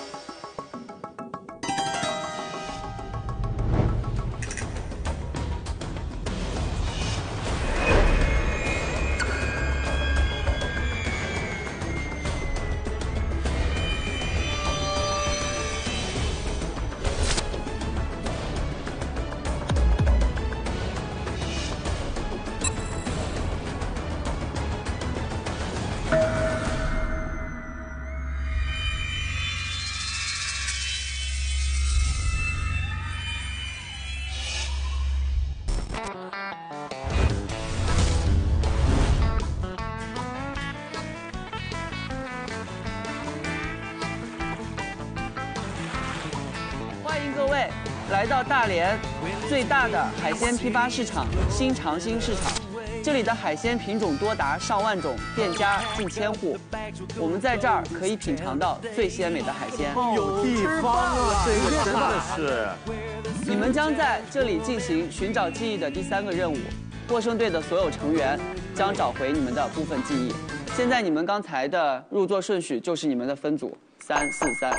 欢迎各位来到大连最大的海鲜批发市场新长兴市场。这里的海鲜品种多达上万种，店家近千户。我们在这儿可以品尝到最鲜美的海鲜。 有地方啊，这个真的是。 你们将在这里进行寻找记忆的第三个任务。获胜队的所有成员将找回你们的部分记忆。现在你们刚才的入座顺序就是你们的分组，三四三。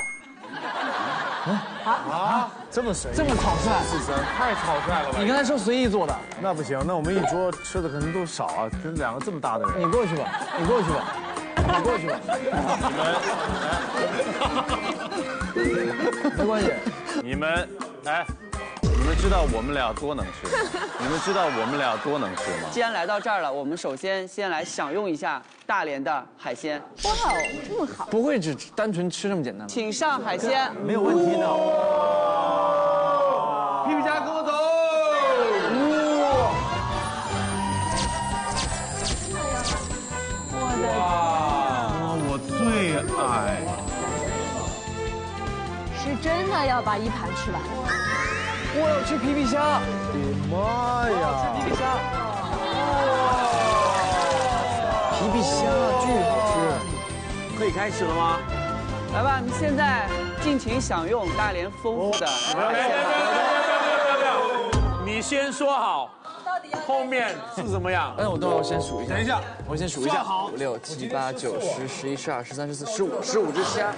啊，这么随意， 这么草率， 四三，太草率了吧？ 你刚才说随意做的， 那不行，那我们一桌吃的可能都少啊，跟两个这么大的人。 你过去吧，你过去吧，你过去吧。没关系， 你们，哎，你们知道我们俩多能吃吗？你们知道我们俩多能吃吗？ 既然来到这儿了，我们首先先来享用一下大连的海鲜。 哇哦，这么好！ 不会只单纯吃这么简单吧？ 请上海鲜， 没有问题的。 皮皮虾跟我走。 我的哇，我最爱。 是真的要把一盘吃完。 我要吃皮皮虾。 妈呀！ 皮皮虾。皮皮虾巨好吃。 可以开始了吗？ 来吧，你现在尽情享用大连丰富的海鲜。 你先说好，后面是怎么样？ 哎，我等会儿我先数一下。 等一下， 我先数一下，五六七八九十十一十二十三十四十五十五只虾。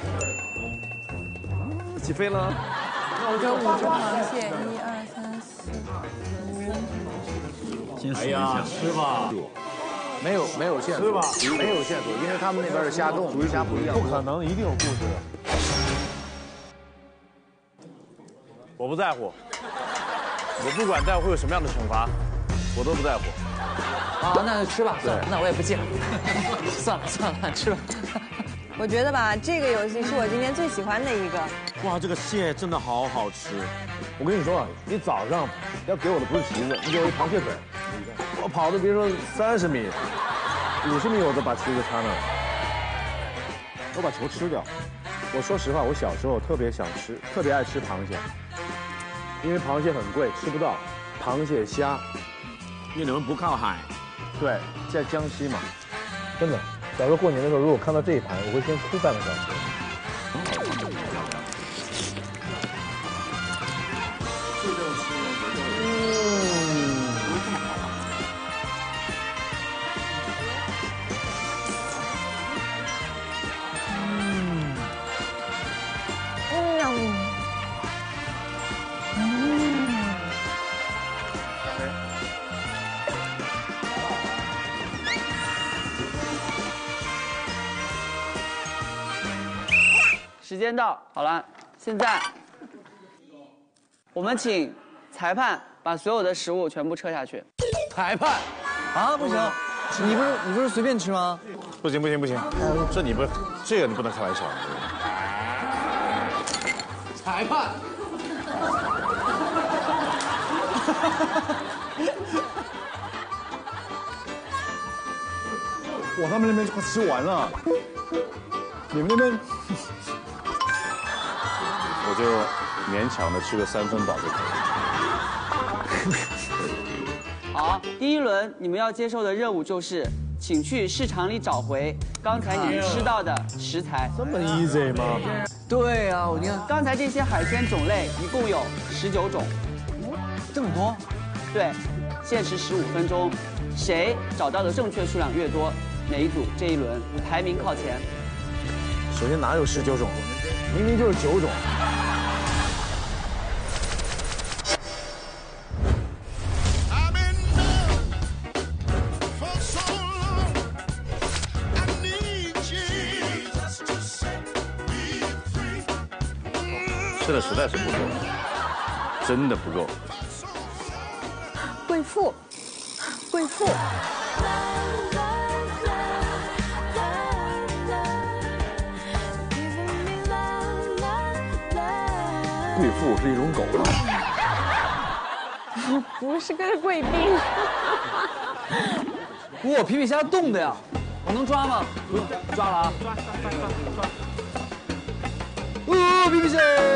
起飞了。 我这五只螃蟹，一二三四五。 先数一下，吃吧。 没有没有线索，没有线索，因为他们那边的虾冻虾不一样。 不可能，一定有故事。 我不在乎，我不管待会会有什么样的惩罚，我都不在乎。 啊，那就吃吧，算了，那我也不见了。算了算了，吃吧。 我觉得吧，这个游戏是我今天最喜欢的一个。 哇，这个蟹真的好好吃。 我跟你说啊，你早上要给我的不是旗子，你给我一螃蟹腿。我跑的别说三十米，五十米我都把旗子插那儿。我把球吃掉。我说实话，我小时候特别想吃，特别爱吃螃蟹，因为螃蟹很贵，吃不到。螃蟹、虾， 因为你们不靠海。 对，在江西嘛。真的，小时候过年的时候，如果看到这一盘，我会先哭半个小时。很好看，漂亮。 时间到，好了，现在我们请裁判把所有的食物全部撤下去。 裁判，啊不行，你不是你不是随便吃吗？ 不行不行不行，这你不这个你不能开玩笑。 裁判。 哇，他们那边快吃完了，你们那边。 我就勉强的吃个三分饱就可以了。 好，第一轮你们要接受的任务就是，请去市场里找回刚才你们吃到的食材。 这么 easy 吗？ 对呀、啊，我你看刚才这些海鲜种类一共有十九种， 这么多？ 对，限时十五分钟，谁找到的正确数量越多，哪一组这一轮排名靠前。 首先哪有十九种？明明就是九种。 吃的实在是不够，真的不够。 贵妇，贵妇。 贵妇是一种狗吗？ 不是个贵宾。 哇，皮皮虾冻的呀，我能抓吗？不用，抓了啊！ 抓抓抓抓抓！哦，皮皮虾！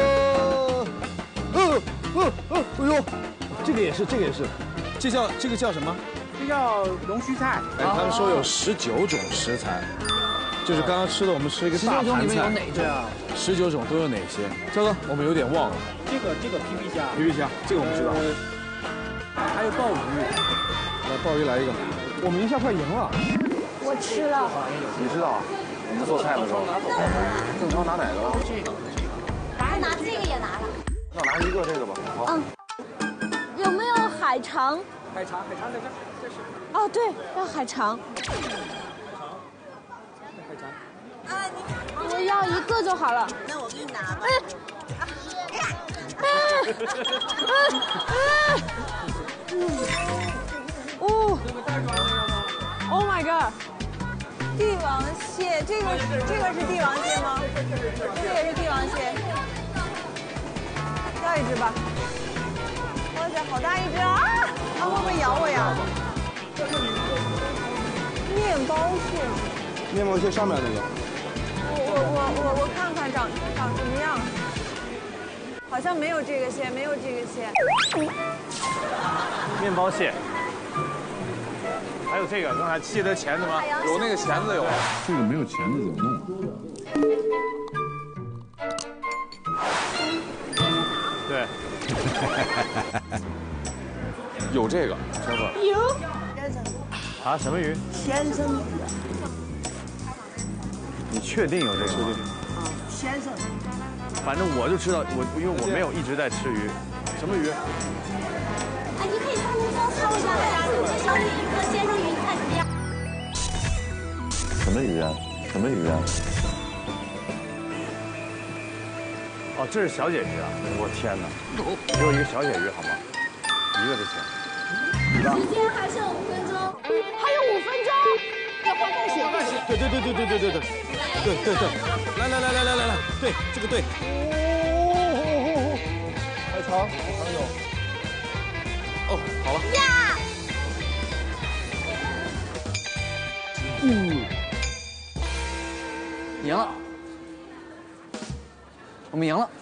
哦哦哦！哎呦，这个也是，这个也是，这叫这个叫什么？ 这叫龙须菜。 哎，他们说有十九种食材，就是刚刚吃的，我们吃一个大盘菜。 十九种里面有哪种啊？ 十九种都有哪些？肖哥，我们有点忘了。 这个这个皮皮虾， 皮皮虾，这个我们知道。 还有鲍鱼， 来鲍鱼来一个。我们一下快赢了。 我吃了。 你知道？我们做菜的时候，正常拿哪个？ 拿拿这个也拿了。 那拿一个这个吧。好。 嗯。有没有海肠？ 海肠，海肠在这，这是。 哦，对，要海肠。 海肠。 啊，你我要一个就好了。那我给你拿吧。 哦 ，Oh my god！ 帝王蟹，这个这个是帝王蟹吗？这个也是帝王蟹。要一只吧。哇塞，好大一只啊！它会不会咬我呀？面包蟹。 面包蟹上面那个。 我我我我我看看长长什么样。好像没有这个蟹，没有这个蟹。 面包蟹，还有这个，刚才蟹的钳子吗？ 有那个钳子有。 这个没有钳子怎么弄？ 对。 有这个，师傅。 有。 啊，什么鱼？ 先生鱼。 你确定有这个吗？ 啊，先生。 反正我就知道，我因为我没有一直在吃鱼，什么鱼？ 哎，你可以从中挑一下呀，有个小鱼和先生鱼，你看怎么样？ 什么鱼啊？什么鱼啊？哦，这是小姐鱼啊！我天哪，给我一个小姐鱼好吗？一个就行。 时间还剩五分钟，还有五分钟，要换干血。 对对对对对对对对，对对对，来来来来来来来，对这个对。哦，海肠，海肠有。哦，好了。 呀！ 嗯，赢了，我们赢了。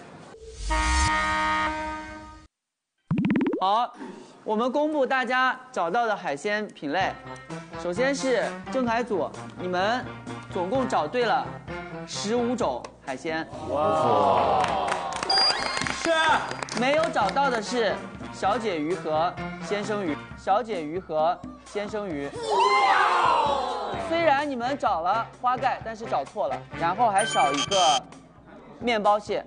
好，我们公布大家找到的海鲜品类。 首先是郑恺组，你们总共找对了十五种海鲜。哇！是。没有找到的是小姐鱼和鲜生鱼。小姐鱼和鲜生鱼。虽然你们找了花盖，但是找错了，然后还少一个面包蟹。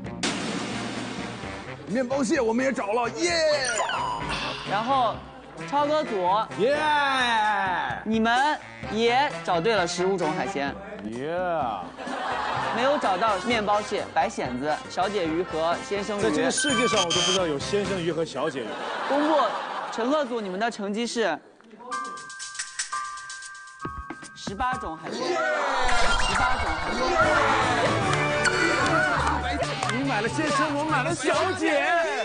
面包蟹我们也找了，耶！ 然后。超哥组，耶！ Yeah! 你们也找对了十五种海鲜，耶！ Yeah! 没有找到面包蟹、白蚬子、小姐鱼和鲜生鱼。 在这个世界上，我都不知道有鲜生鱼和小姐鱼。 公布陈赫组，你们的成绩是十八种海鲜，十八种海鲜。 你买了鲜生，我买了小姐。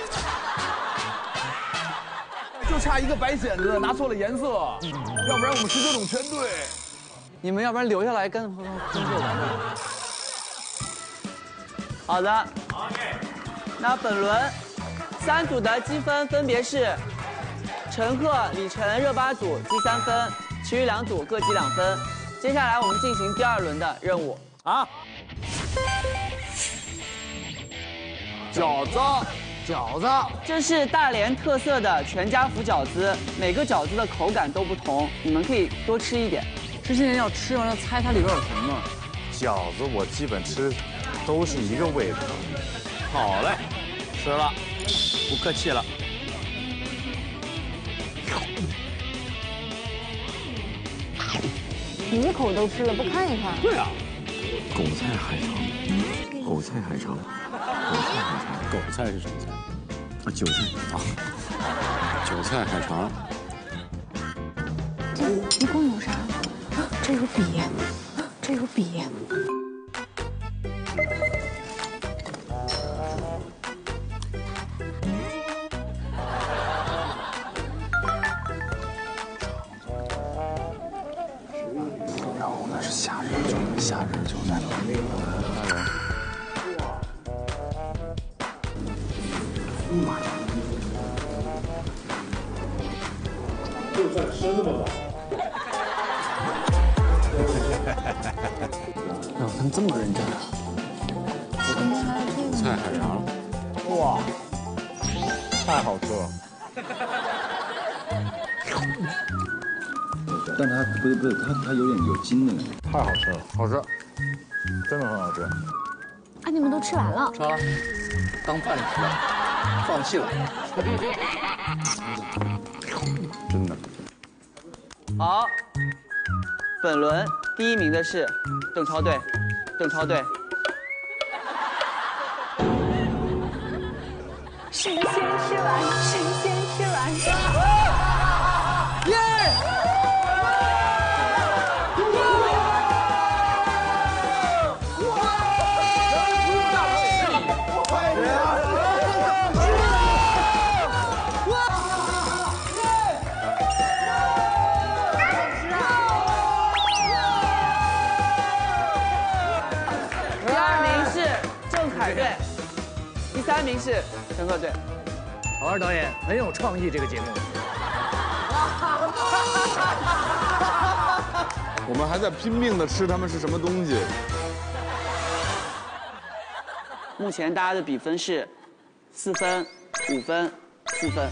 就差一个白蚬子，拿错了颜色，要不然我们十九种全对。 你们要不然留下来跟跟这个。好的。那本轮三组的积分分别是陈赫、李晨、热巴组积三分，其余两组各积两分。接下来我们进行第二轮的任务啊。 饺子。饺子， 这是大连特色的全家福饺子，每个饺子的口感都不同，你们可以多吃一点。 这些人要吃完了猜它里边有什么。 饺子我基本吃都是一个味道。好嘞，吃了，不客气了。 你一口都吃了，不看一看？ 对啊。 韭菜海肠，韭菜海肠，韭菜海肠， 韭菜是什么菜？ 啊，韭菜啊，韭菜海肠。 这一共有啥？这有笔，这有笔。 然后那是夏日韭夏日韭菜。 就算吃那么饱。 哎呦，他们这么认真啊！菜海肠， 哇，太好吃了。 但它不是不是它它有点有筋那个， 太好吃了，好吃，真的很好吃。 啊，你们都吃完了？ 吃了，当饭吃，放弃了。 真的。 好，本轮第一名的是邓超队，邓超队。 谁先吃完，谁先吃完。 耶！ 第三名是陈赫队。 好儿导演很有创意，这个节目。 我们还在拼命的吃他们是什么东西。 目前大家的比分是四分、五分、四分。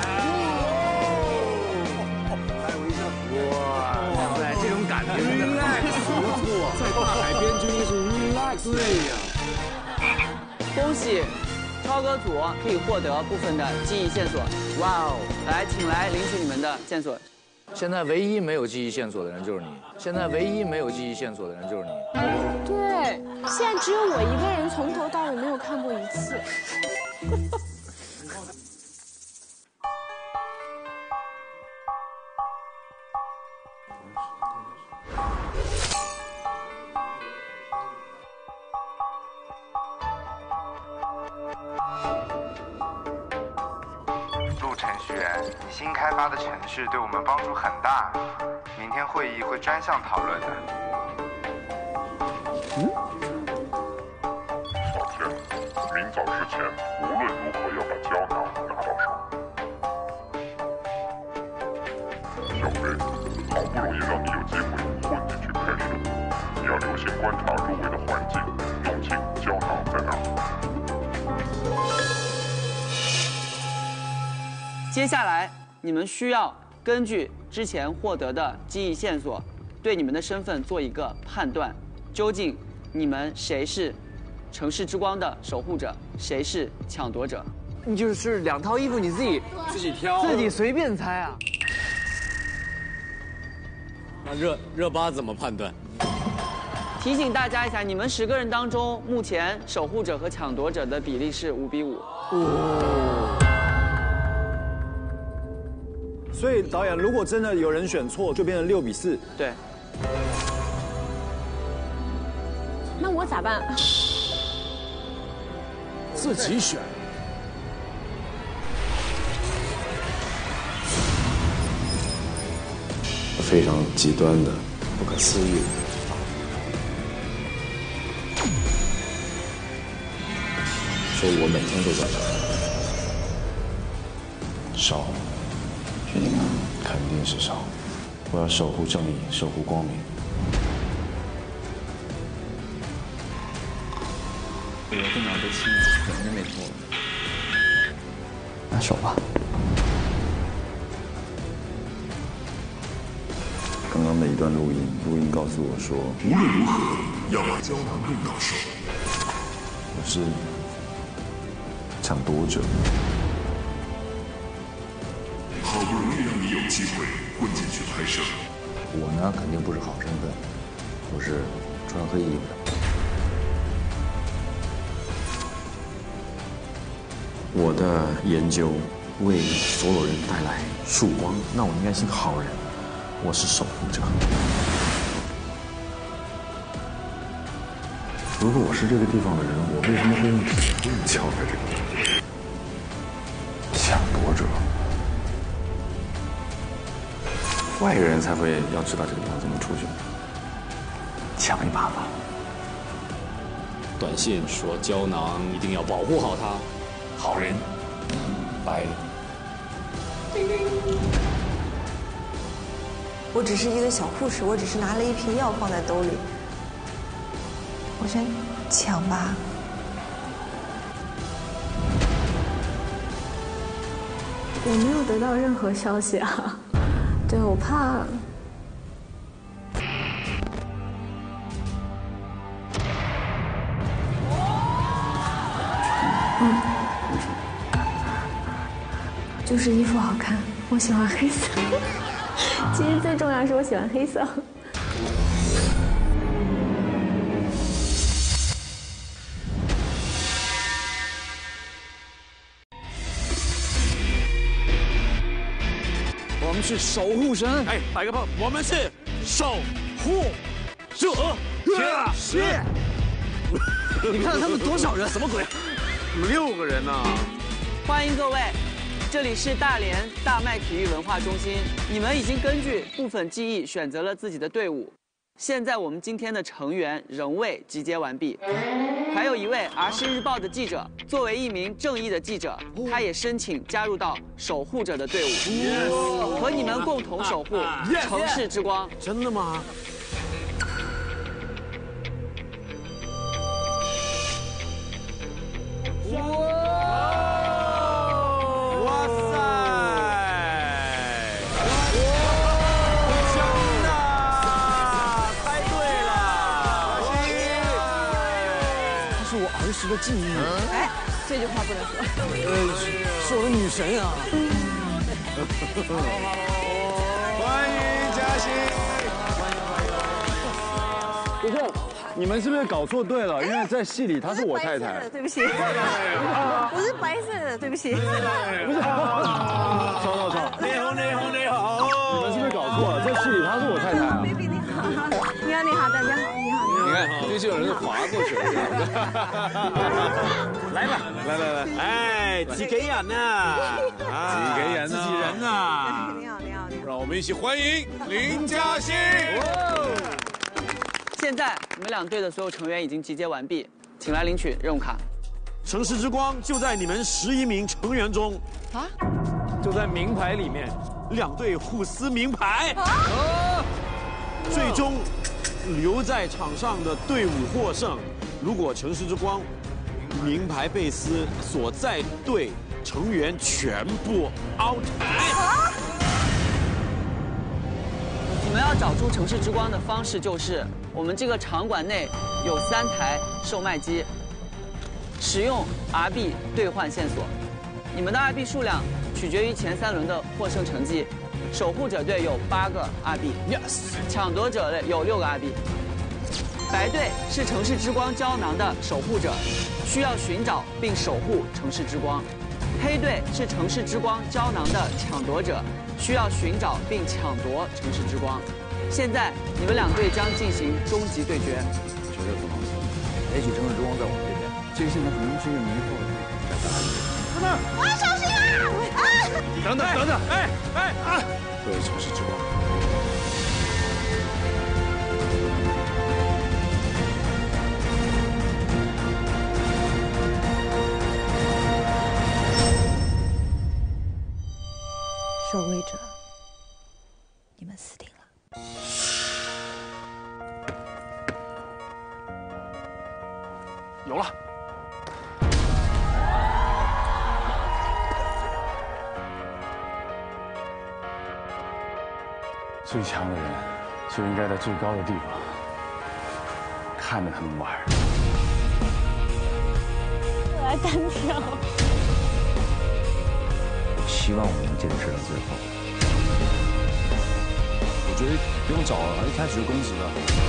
哇塞，这种感觉真的很不错， 在大海边就一种 relax。对呀。 恭喜超哥组可以获得部分的记忆线索。哇哦！来，请来领取你们的线索。 现在唯一没有记忆线索的人就是你。现在唯一没有记忆线索的人就是你。 对，现在只有我一个人从头到尾没有看过一次。 陆程序员，你新开发的程序对我们帮助很大，明天会议会专项讨论的。 嗯？小天，明早之前无论如何要把胶囊拿到手。小飞，好不容易观察周围的环境，用尽胶囊在哪儿。 接下来，你们需要根据之前获得的记忆线索，对你们的身份做一个判断，究竟你们谁是城市之光的守护者，谁是抢夺者？ 你就是两套衣服，你自己自己挑， 自己随便猜啊。 那热热巴怎么判断？ 提醒大家一下，你们十个人当中，目前守护者和抢夺者的比例是五比五。 哦。所以导演，如果真的有人选错，就变成六比四。 对。 那我咋办？ 自己选。 非常极端的，不可思议。所以我每天都在这。烧。确定吗？肯定是烧。我要守护正义，守护光明。 我的电脑被清了，肯定没错。拿手吧。刚刚那一段录音，录音告诉我说，无论如何要把胶囊弄到手。我是抢夺者。好不容易让你有机会混进去拍摄。我呢，肯定不是好身份，我是穿黑衣服的。我的研究为所有人带来曙光，那我应该是个好人。我是守护者。如果我是这个地方的人，我为什么会用铁棍敲开这个门？抢夺者。坏人才会要知道这个地方怎么出去，抢一把吧。 短信说胶囊一定要保护好它，好人，白的。 我只是一个小护士，我只是拿了一瓶药放在兜里。我先抢吧。 我没有得到任何消息啊，对，我怕。嗯，就是衣服好看，我喜欢黑色。其实最重要是我喜欢黑色。 我们是守护神， 哎，摆个 pose，我们是守护者。 谢。你看他们多少人？ 什么鬼？六个人呢、啊！ 欢迎各位。这里是大连大麦体育文化中心，你们已经根据部分记忆选择了自己的队伍。现在我们今天的成员仍未集结完毕，还有一位《R 市日报》的记者，作为一名正义的记者，他也申请加入到守护者的队伍，和你们共同守护城市之光。 真的吗？儿时的记忆。 哎，这句话不能说。 呃，是是我的女神啊！ 欢迎嘉欣，不过你们是不是搞错队了？因为在戏里她是我太太。 对不起，我是白色的，对不起。 不是，错错错！ 你好，你好，你好！ 你们是不是搞错了？在戏里她是我太太啊。 baby 你好，你好你好，大家好，你好。 你看，这就有人滑过去了。 来吧，来来来，哎，自己人呐， 自己人呐， 自己人呐。 你好，你好，你好。 让我们一起欢迎林嘉欣。 现在你们两队的所有成员已经集结完毕，请来领取任务卡。 城市之光就在你们十一名成员中啊，就在名牌里面，两队互撕名牌。啊！最终留在场上的队伍获胜。如果城市之光名牌贝斯所在队成员全部 out， 你们要找出城市之光的方式就是，我们这个场馆内有三台售卖机，使用 R B 兑换线索。你们的 R B 数量取决于前三轮的获胜成绩。守护者队有八个 R B，yes， 抢夺者队有六个 R B。白队是城市之光胶囊的守护者，需要寻找并守护城市之光。黑队是城市之光胶囊的抢夺者，需要寻找并抢夺城市之光。现在你们两队将进行终极对决。 绝对不能错，也许城市之光在我们这边。这个现在可能是一个迷惑。 哥们儿，我小心啊！啊！ 等等等等，哎哎哎！对，城市之光。 守卫者，你们死定了。 有了。 最强的人就应该在最高的地方看着他们玩。 我来单挑。 我希望我们能坚持到最后。 我觉得不用找了，一开始就公职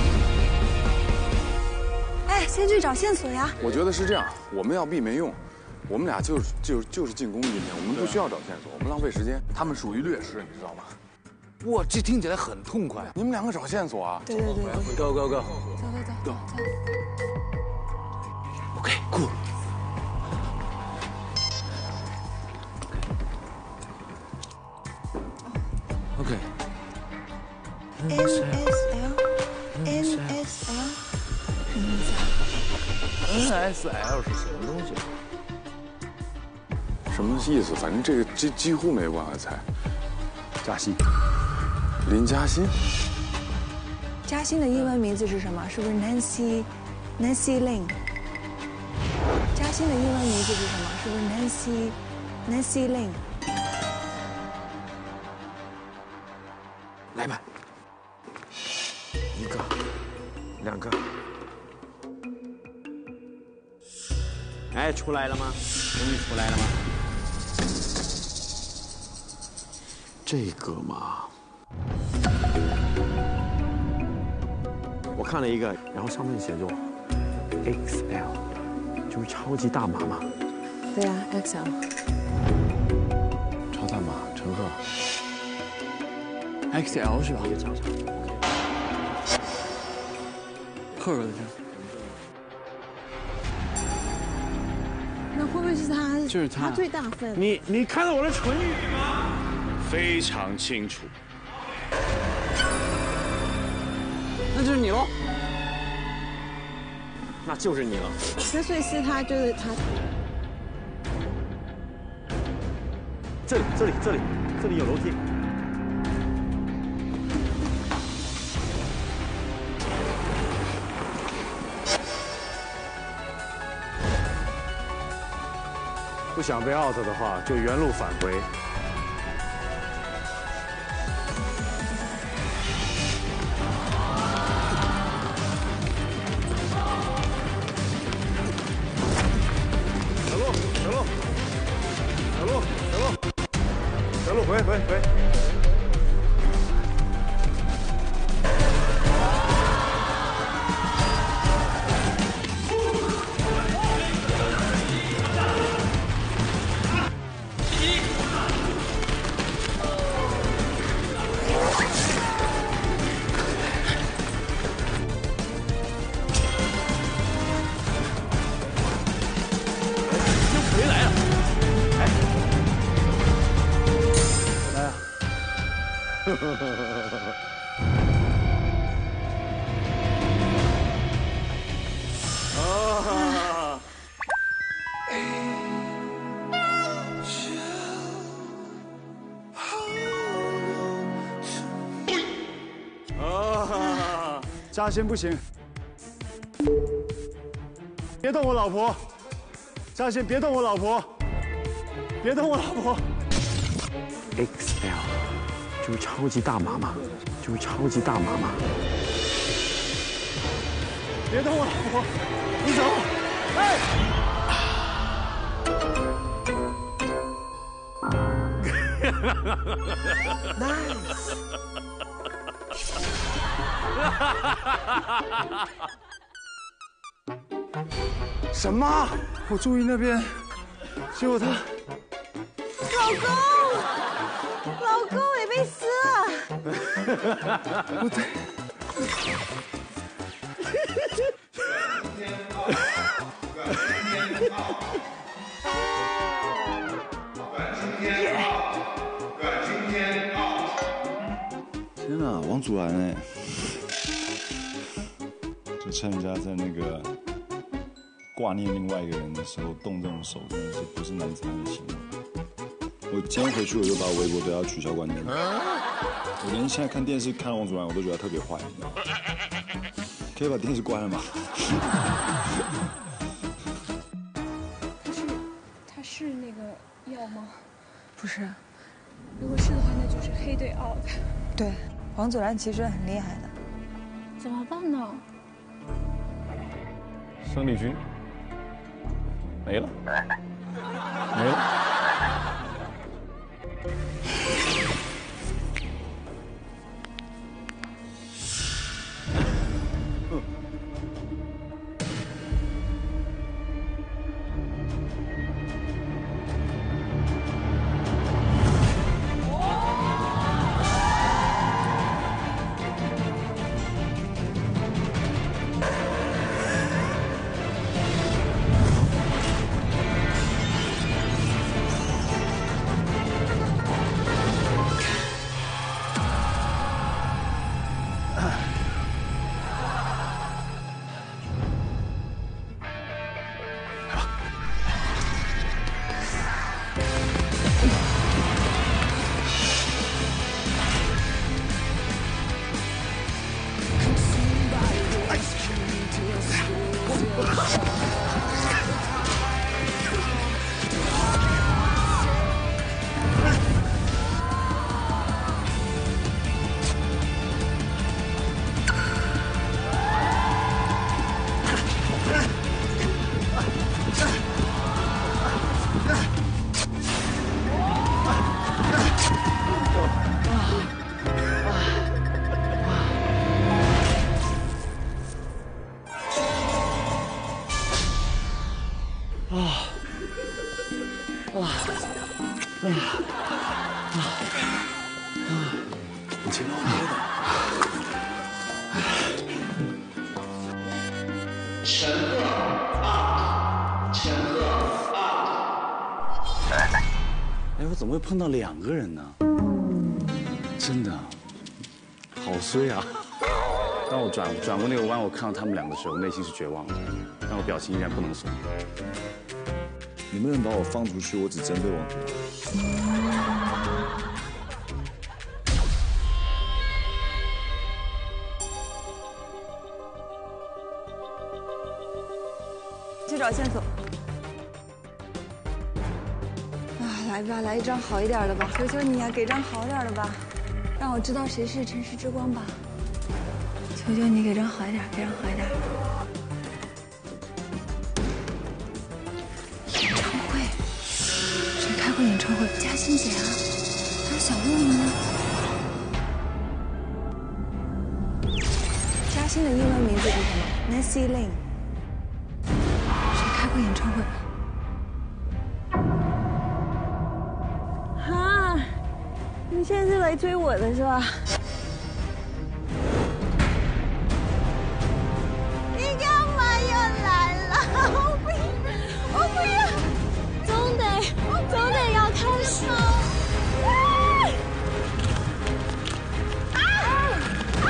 的。 哎，先去找线索呀。 我觉得是这样，我们要避没用。我们俩就是就是就是进攻今天，我们不需要找线索，我们浪费时间。他们属于劣势，你知道吗？ 哇，这听起来很痛快。 你们两个找线索啊？ 对对对 ，Go Go Go， 走走走走。 OK， cool。OK。 N S L，N S L， 什么意思啊 ？N S L 是什么东西？ 什么意思？反正这个几几乎没办法猜。 嘉欣。 林嘉欣， 嘉欣的英文名字是什么？是不是 Nancy Nancy Lin？ 嘉欣的英文名字是什么？是不是 Nancy Nancy Lin？ 来吧，一个，两个。 哎，出来了吗？终于出来了吗？这个嘛。我看了一个，然后上面写着 X L， 就是超级大码嘛。 对啊 ，X L。 超大码，乘客。 X L 是吧？ 也找找。 克的这。 那会不会是他？ 就是他最大份。 你你看到我的唇语吗？ 非常清楚。 那就是你喽， 那就是你了。 那所以是他，就是他。 这里，这里，这里，这里有楼梯。 不想被 out 的话，就原路返回。回回回！ 嘉欣不行，别动我老婆，嘉欣别动我老婆，别动我老婆。 X L 就是超级大妈妈，就是超级大妈妈。 别动我老婆，你走，哎。 Nice。 什么？我注意那边，结果他…… 老公，老公你被撕了。 我在。 天哪，王祖蓝哎！就趁人家在那个挂念另外一个人的时候动这种手，真的是不是男子汉的行为。我今天回去我就把微博对他取消关注。我连现在看电视看王祖蓝，我都觉得他特别坏，你知道吗？可以把电视关了吗？ 他是他是那个药吗？不是，如果是的话，那就是黑对 out。 对，王祖蓝其实很厉害的。 怎么办呢？ 生力军没了，没了。 怎么会碰到两个人呢？真的，好衰啊！当我转转过那个弯，我看到他们两个的时候，内心是绝望的，但我表情依然不能松。 你们能把我放出去，我只针对王祖蓝。 去找线索。 来吧，来一张好一点的吧，求求你呀、啊，给张好点的吧，让我知道谁是城市之光吧。求求你给张好一点，给张好一点。演唱会，谁开过演唱会？嘉欣姐啊，还有小鹿呢？嘉欣的英文名字是什么 ？Nancy Lin。谁开过演唱会？ 你现在是来追我的是吧？你干嘛又来了？我不要，我不要，总得总得要开始。啊！啊！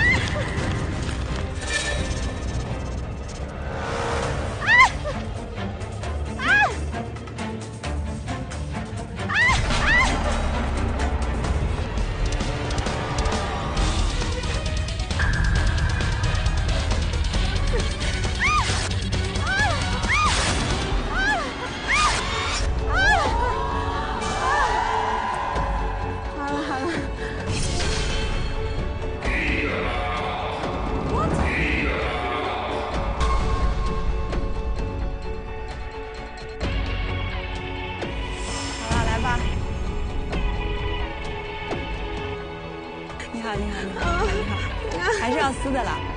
丝的啦。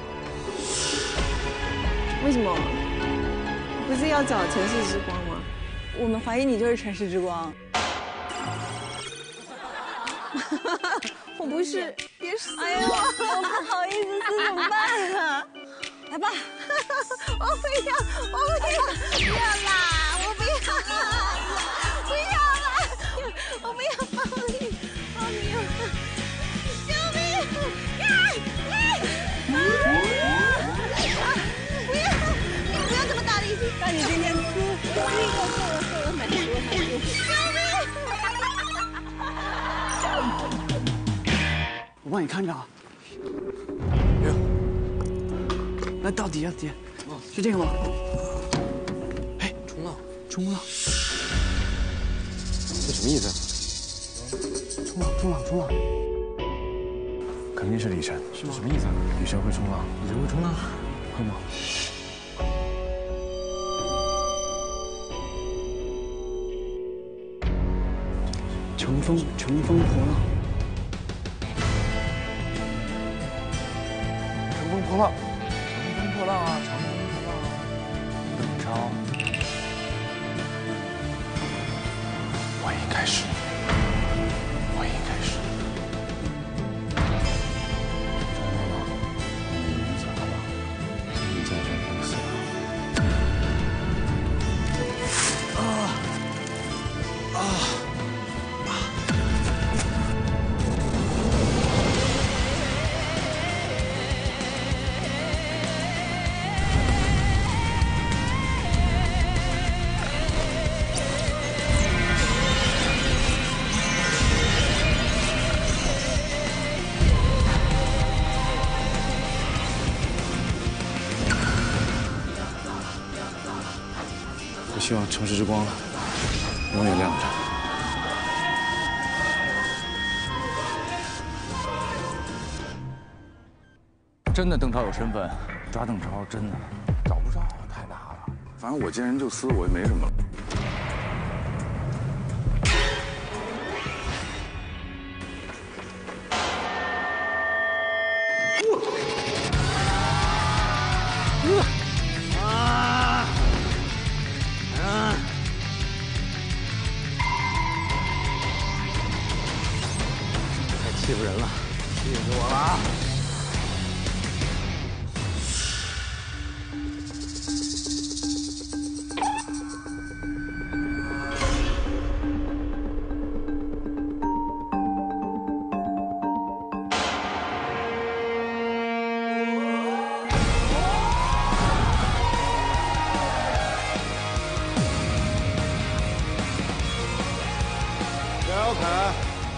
为什么？不是要找城市之光吗？我们怀疑你就是城市之光。我不是，别撕我！哎呦，我不好意思撕，怎么办啊？来吧，我不要，我不要，不要啦，我不要啦，不要啦，我不要抱你，抱你，救命！呀呀！不要，你不要这么大力，那你今天撕撕一个够了，够了，满足了，满足了，救命！ 我帮你看着啊。有。来，到底啊，底，是这个吗？哎，冲浪，冲浪， 这什么意思？ 冲浪，冲浪，冲浪， 肯定是李晨， 是吗？ 什么意思？李晨会冲浪， 李晨会冲浪， 会吗？ 乘风，乘风破浪。 乘风破浪，乘风破浪啊，乘风破浪啊！冷超，我应该是，我应该是。乘风破浪，你名字好吧？你在这等死啊！啊啊！希望城市之光永远亮着。 真的邓超有身份，抓邓超真的找不着，太大了。反正我见人就撕，我也没什么了。 欺负人了，气死我了！ 加油，凯！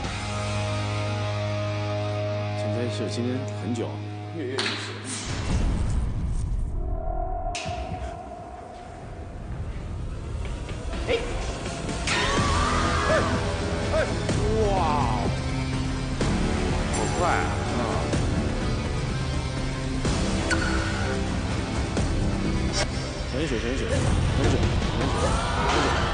是今天很久，跃跃欲试。哎，哎，哎，哇，好快啊！啊！潜水，潜水，潜水，潜水，潜水。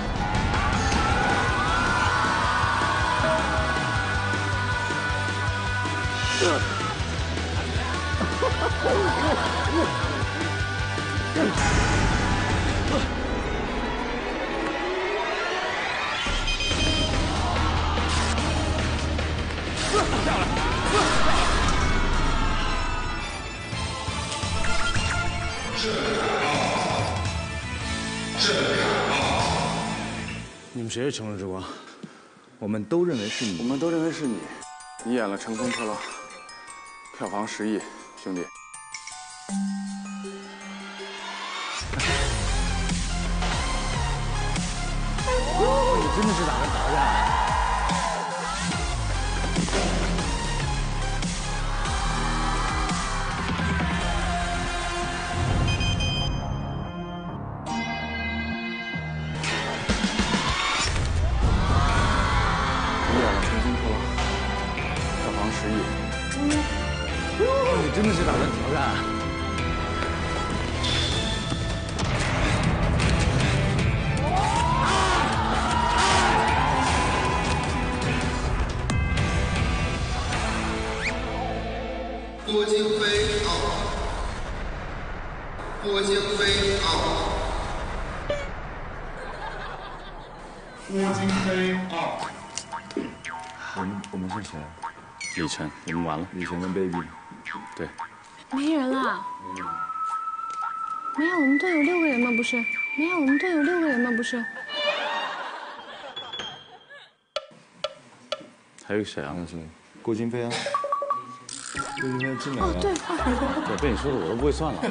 下来！你们谁是城市之光？ 我们都认为是你。 我们都认为是你。你演了《乘风破浪》，票房十亿，兄弟。 你真的是打算逃呀？ 你演了《乘风破浪》，票房十亿。 你真的是打算挑战？ 郭京飞 out。 郭京飞 out。我们我们是谁？ 李晨，你们完了。 李晨跟 baby。 对。 没人了。没有，我们队有六个人吗？不是。没有，我们队有六个人吗？不是。 还有谁啊？ 还有谁？郭京飞啊。郭京飞进来了。 哦，对， 对，被你说的我都不会算了。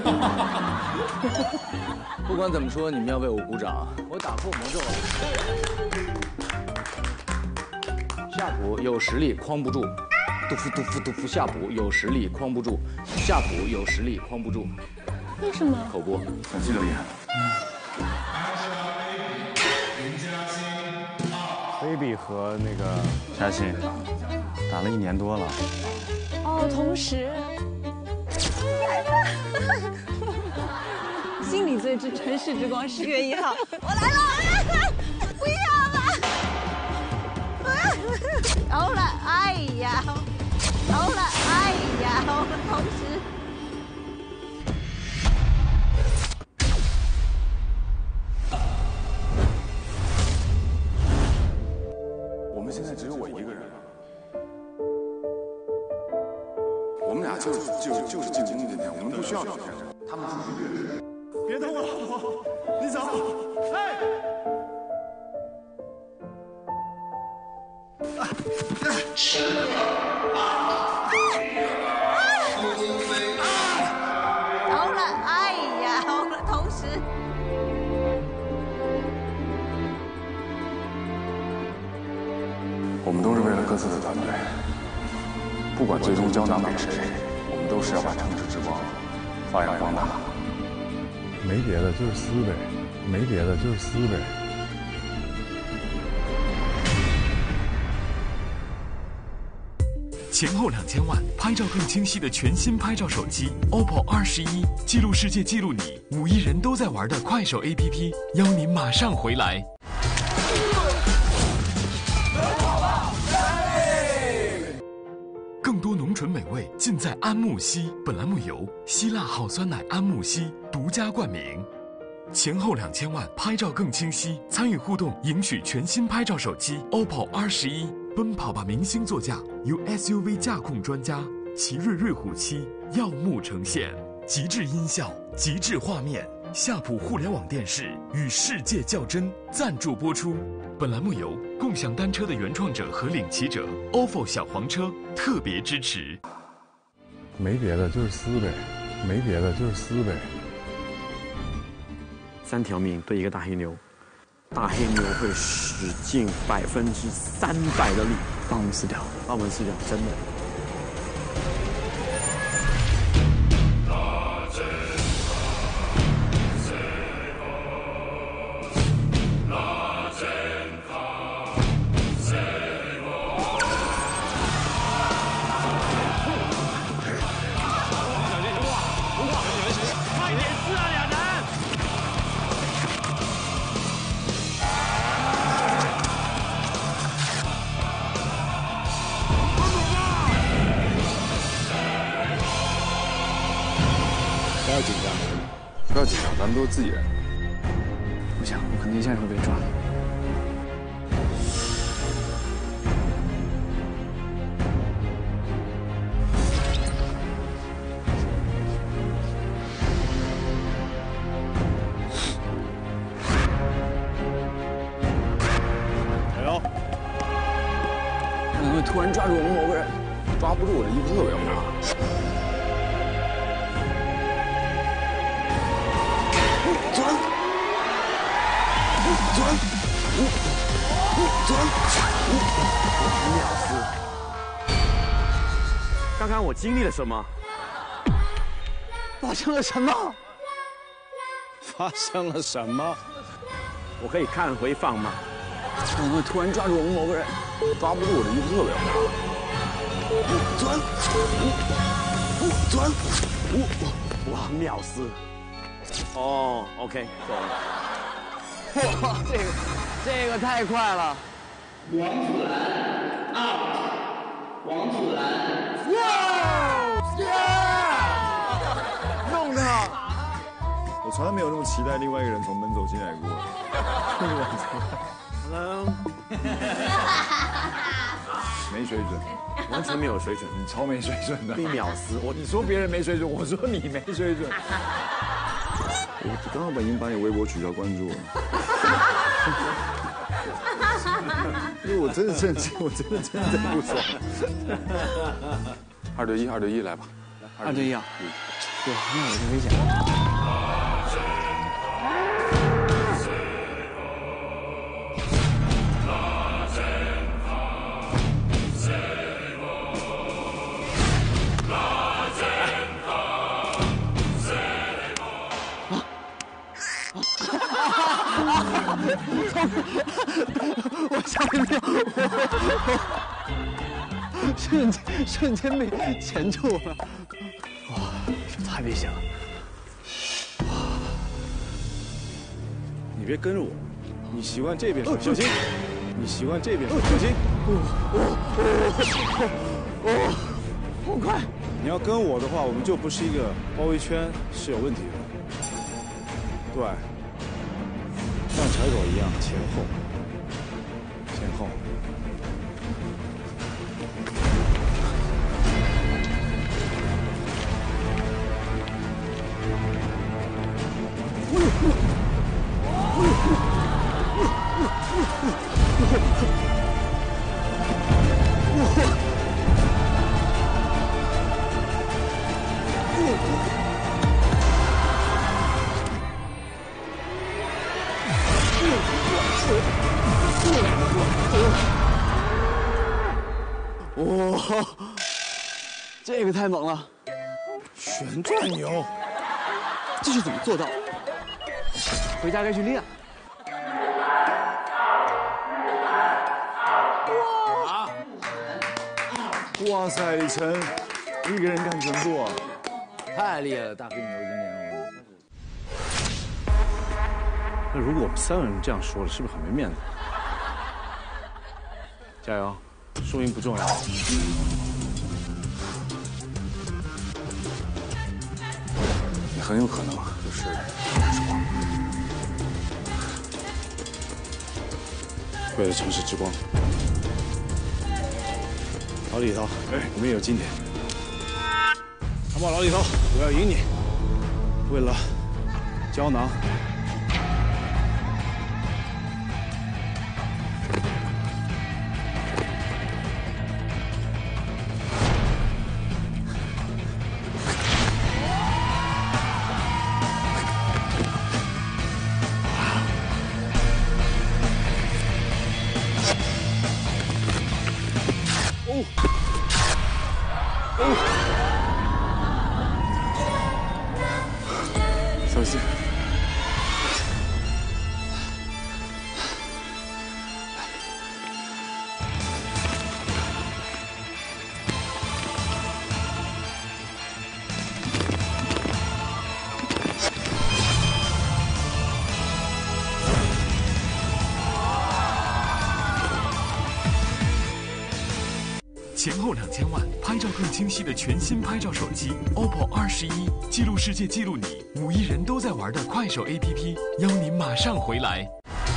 不管怎么说，你们要为我鼓掌。我打破魔咒了。夏普有实力，框不住。杜甫杜甫杜甫，夏普有实力，框不住。夏普有实力，框不住。 为什么？ 口播， 很这个厉害。 baby 和那个嘉欣打了一年多了。 哦，同时。 心里最知城市之光，十月一号，我来了，不要了，好了，哎呀，好了，哎呀，我们同时。 我们现在只有我一个人了，我们俩就就就是进攻今天，我们不需要聊天，他们出去越是。别动我，你走，哎。十个八，郭京飞啊， 好了，哎呀，我们同时。 我们都是为了各自的团队，不管最终胶囊给谁，我们都是要把城市之光发扬光大。 没别的，就是撕呗；没别的，就是撕呗。 前后两千万，拍照更清晰的全新拍照手机 O P P O 二十一，记录世界，记录你，五亿人都在玩的快手 A P P， 邀您马上回来。 更多浓醇美味尽在安慕希。本栏目由希腊好酸奶安慕希独家冠名。前后两千万，拍照更清晰。参与互动，赢取全新拍照手机 O P P O 二十一。奔跑吧明星座驾由 S U V 驾控专家奇瑞瑞虎七耀目呈现，极致音效，极致画面。夏普互联网电视与世界较真赞助播出。本栏目由共享单车的原创者和领骑者 O F O 小黄车特别支持。 没别的，就是撕呗；没别的，就是撕呗。 三条命对一个大黑牛，大黑牛会使尽百分之三百的力把我们撕掉，把我们撕掉，真的。 不要紧张，不要紧张，咱们都是自己人。 不行，我肯定现在会被抓的。 加油！ 可能会突然抓住我们某个人， 抓不住，我这衣服特别滑。 转，转，转， 秒死！刚刚我经历了什么？ 发生了什么？ 发生了什么？ 我可以看回放吗？ 可能会突然抓住我们某个人， 抓不住，我这衣服特别滑。转，转， 哇，秒死！ 哦 ，OK， 走了。 哇，这个这个太快了。 王祖蓝 out， 王祖蓝， 哇，耶！弄的， 我从来没有那么期待另外一个人从门走进来过。 Hello。 没水准， 完全没有水准， 你超没水准的。 一秒死我， 你说别人没水准，我说你没水准。我刚好本已经把你微博取消关注了。因为我真的震惊，我真的真的不爽。 二对一，二对一，来吧。 二对一啊。对，那有点危险。 我下一秒，瞬间瞬间被钳住了，哇，这太危险了！ 你别跟着我，你习惯这边手，小心！你习惯这边手，小心！ 哦，好快！ 你要跟我的话，我们就不是一个包围圈，是有问题的。对。像豺狗一样前后，前后。 哇，这个太猛了！ 旋转牛， 这是怎么做到？回家该去练。 哇！哇塞，李晨，一个人干全部啊！ 太厉害了，大黑牛今天。 那如果我们三个人这样说了，是不是很没面子？加油！输赢不重要。你很有可能就是时光，为了城市之光。老李头，哎，我们也有今天。长跑老李头，我要赢你。为了胶囊。 小心！ 前后两千万，拍照更清晰的全新拍照手机 O P P O 二十一，记录世界，记录你，五亿人都在玩的快手 A P P， 邀您马上回来。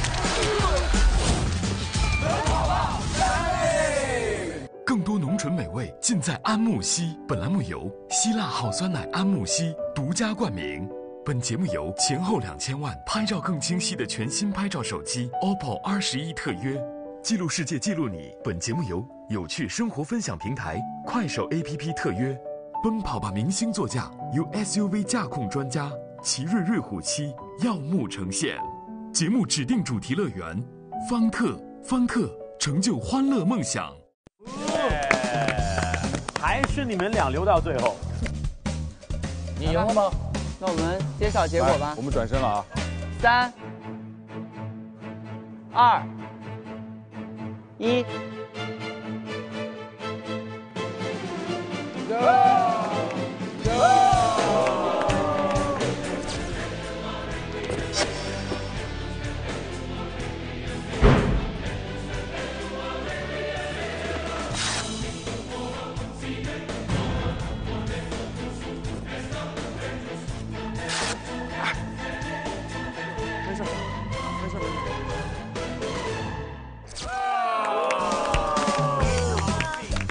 更多浓醇美味尽在安慕希。本栏目由希腊好酸奶安慕希独家冠名。本节目由前后两千万，拍照更清晰的全新拍照手机 O P P O 二十一特约。记录世界，记录你。本节目由有趣生活分享平台快手 A P P 特约。奔跑吧明星座驾由 S U V 驾控专家奇瑞瑞虎七耀目呈现。节目指定主题乐园方特，方特成就欢乐梦想。 还是你们俩留到最后。 你赢了吗？ 那我们揭晓结果吧。 我们转身了啊！ 三、二、一。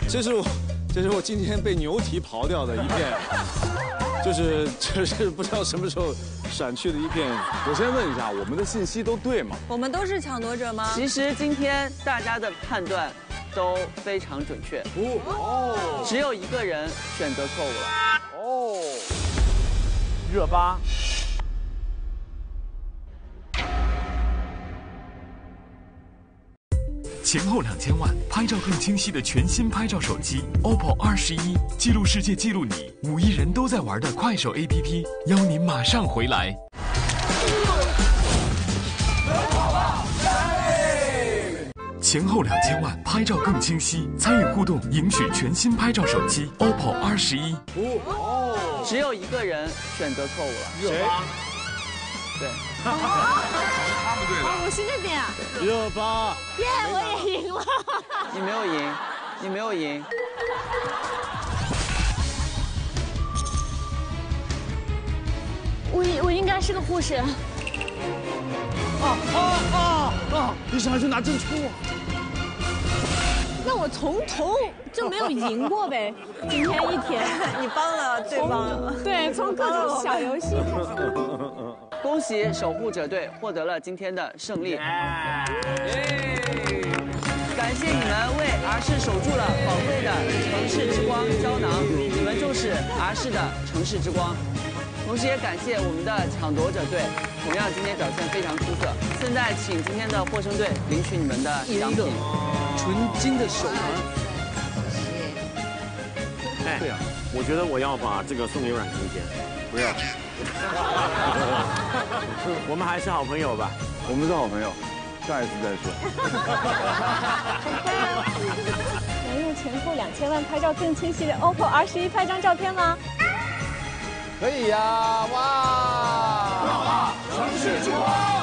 这是我，这是我今天被牛蹄刨掉的一片，就是就是不知道什么时候闪去的一片。 我先问一下，我们的信息都对吗？ 我们都是抢夺者吗？ 其实今天大家的判断都非常准确。哦，只有一个人选择错误了。 哦，热巴。 前后两千万，拍照更清晰的全新拍照手机 O P P O 二十一，记录世界，记录你，五亿人都在玩的快手 A P P， 邀您马上回来。前后两千万，拍照更清晰，参与互动，赢取全新拍照手机 O P P O 二十一。 哦，只有一个人选择错误了。 热巴。 对。 他们对的。我是那边啊。 热巴。 耶，我也赢了。 你没有赢，你没有赢。 我我应该是个护士。 啊啊啊啊！你上来就拿证出啊？ 那我从头就没有赢过呗。今天一天， 你帮了对方。 对，从各种小游戏开始。 恭喜守护者队获得了今天的胜利。感谢你们为儿视守住了宝贵的城市之光胶囊，你们就是儿视的城市之光。同时也感谢我们的抢夺者队，同样今天表现非常出色。现在请今天的获胜队领取你们的奖品， 纯金的手环。 哎，对啊，我觉得我要把这个送给阮经天，不要。我们还是好朋友吧， 我们是好朋友，下一次再说。 能用前后两千万拍照更清晰的 O P P O 二十一拍张照片吗？ 可以呀、啊，哇！ 城市之光。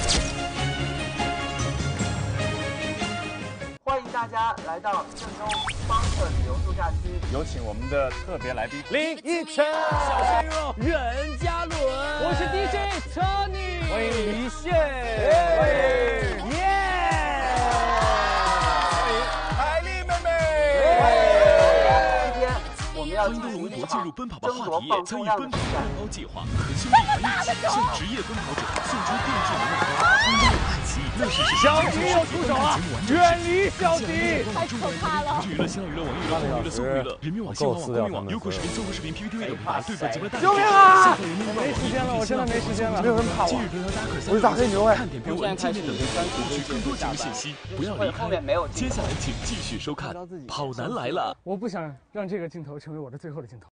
欢迎大家来到郑州方特旅游度假区， 有请我们的特别来宾林依晨、小鲜肉任嘉伦，我是 D J Tony， 欢迎李现，欢迎耶， 欢迎海丽妹妹。 今天我们要欢迎各龙国进入奔跑吧话题页，参与奔跑蛋糕计划，和兄弟们一起向职业奔跑者送出定制的蛋糕，欢迎爱奇艺乐视时小迪又出手了，远离小迪， 太可怕了！娱乐、新浪娱乐、网易娱乐、网娱乐、搜娱乐、人民网、新华网、公民网、优酷视频、搜狐视频、P P T V 等平台对本节目的大救命啊！没时间了，我真的没时间了，没有人怕我。 我是大黑牛哎！看点评论、界面等平台获取更多节目信息，不要离开。接下来请继续收看《跑男来了》。 我不想让这个镜头成为我的最后的镜头。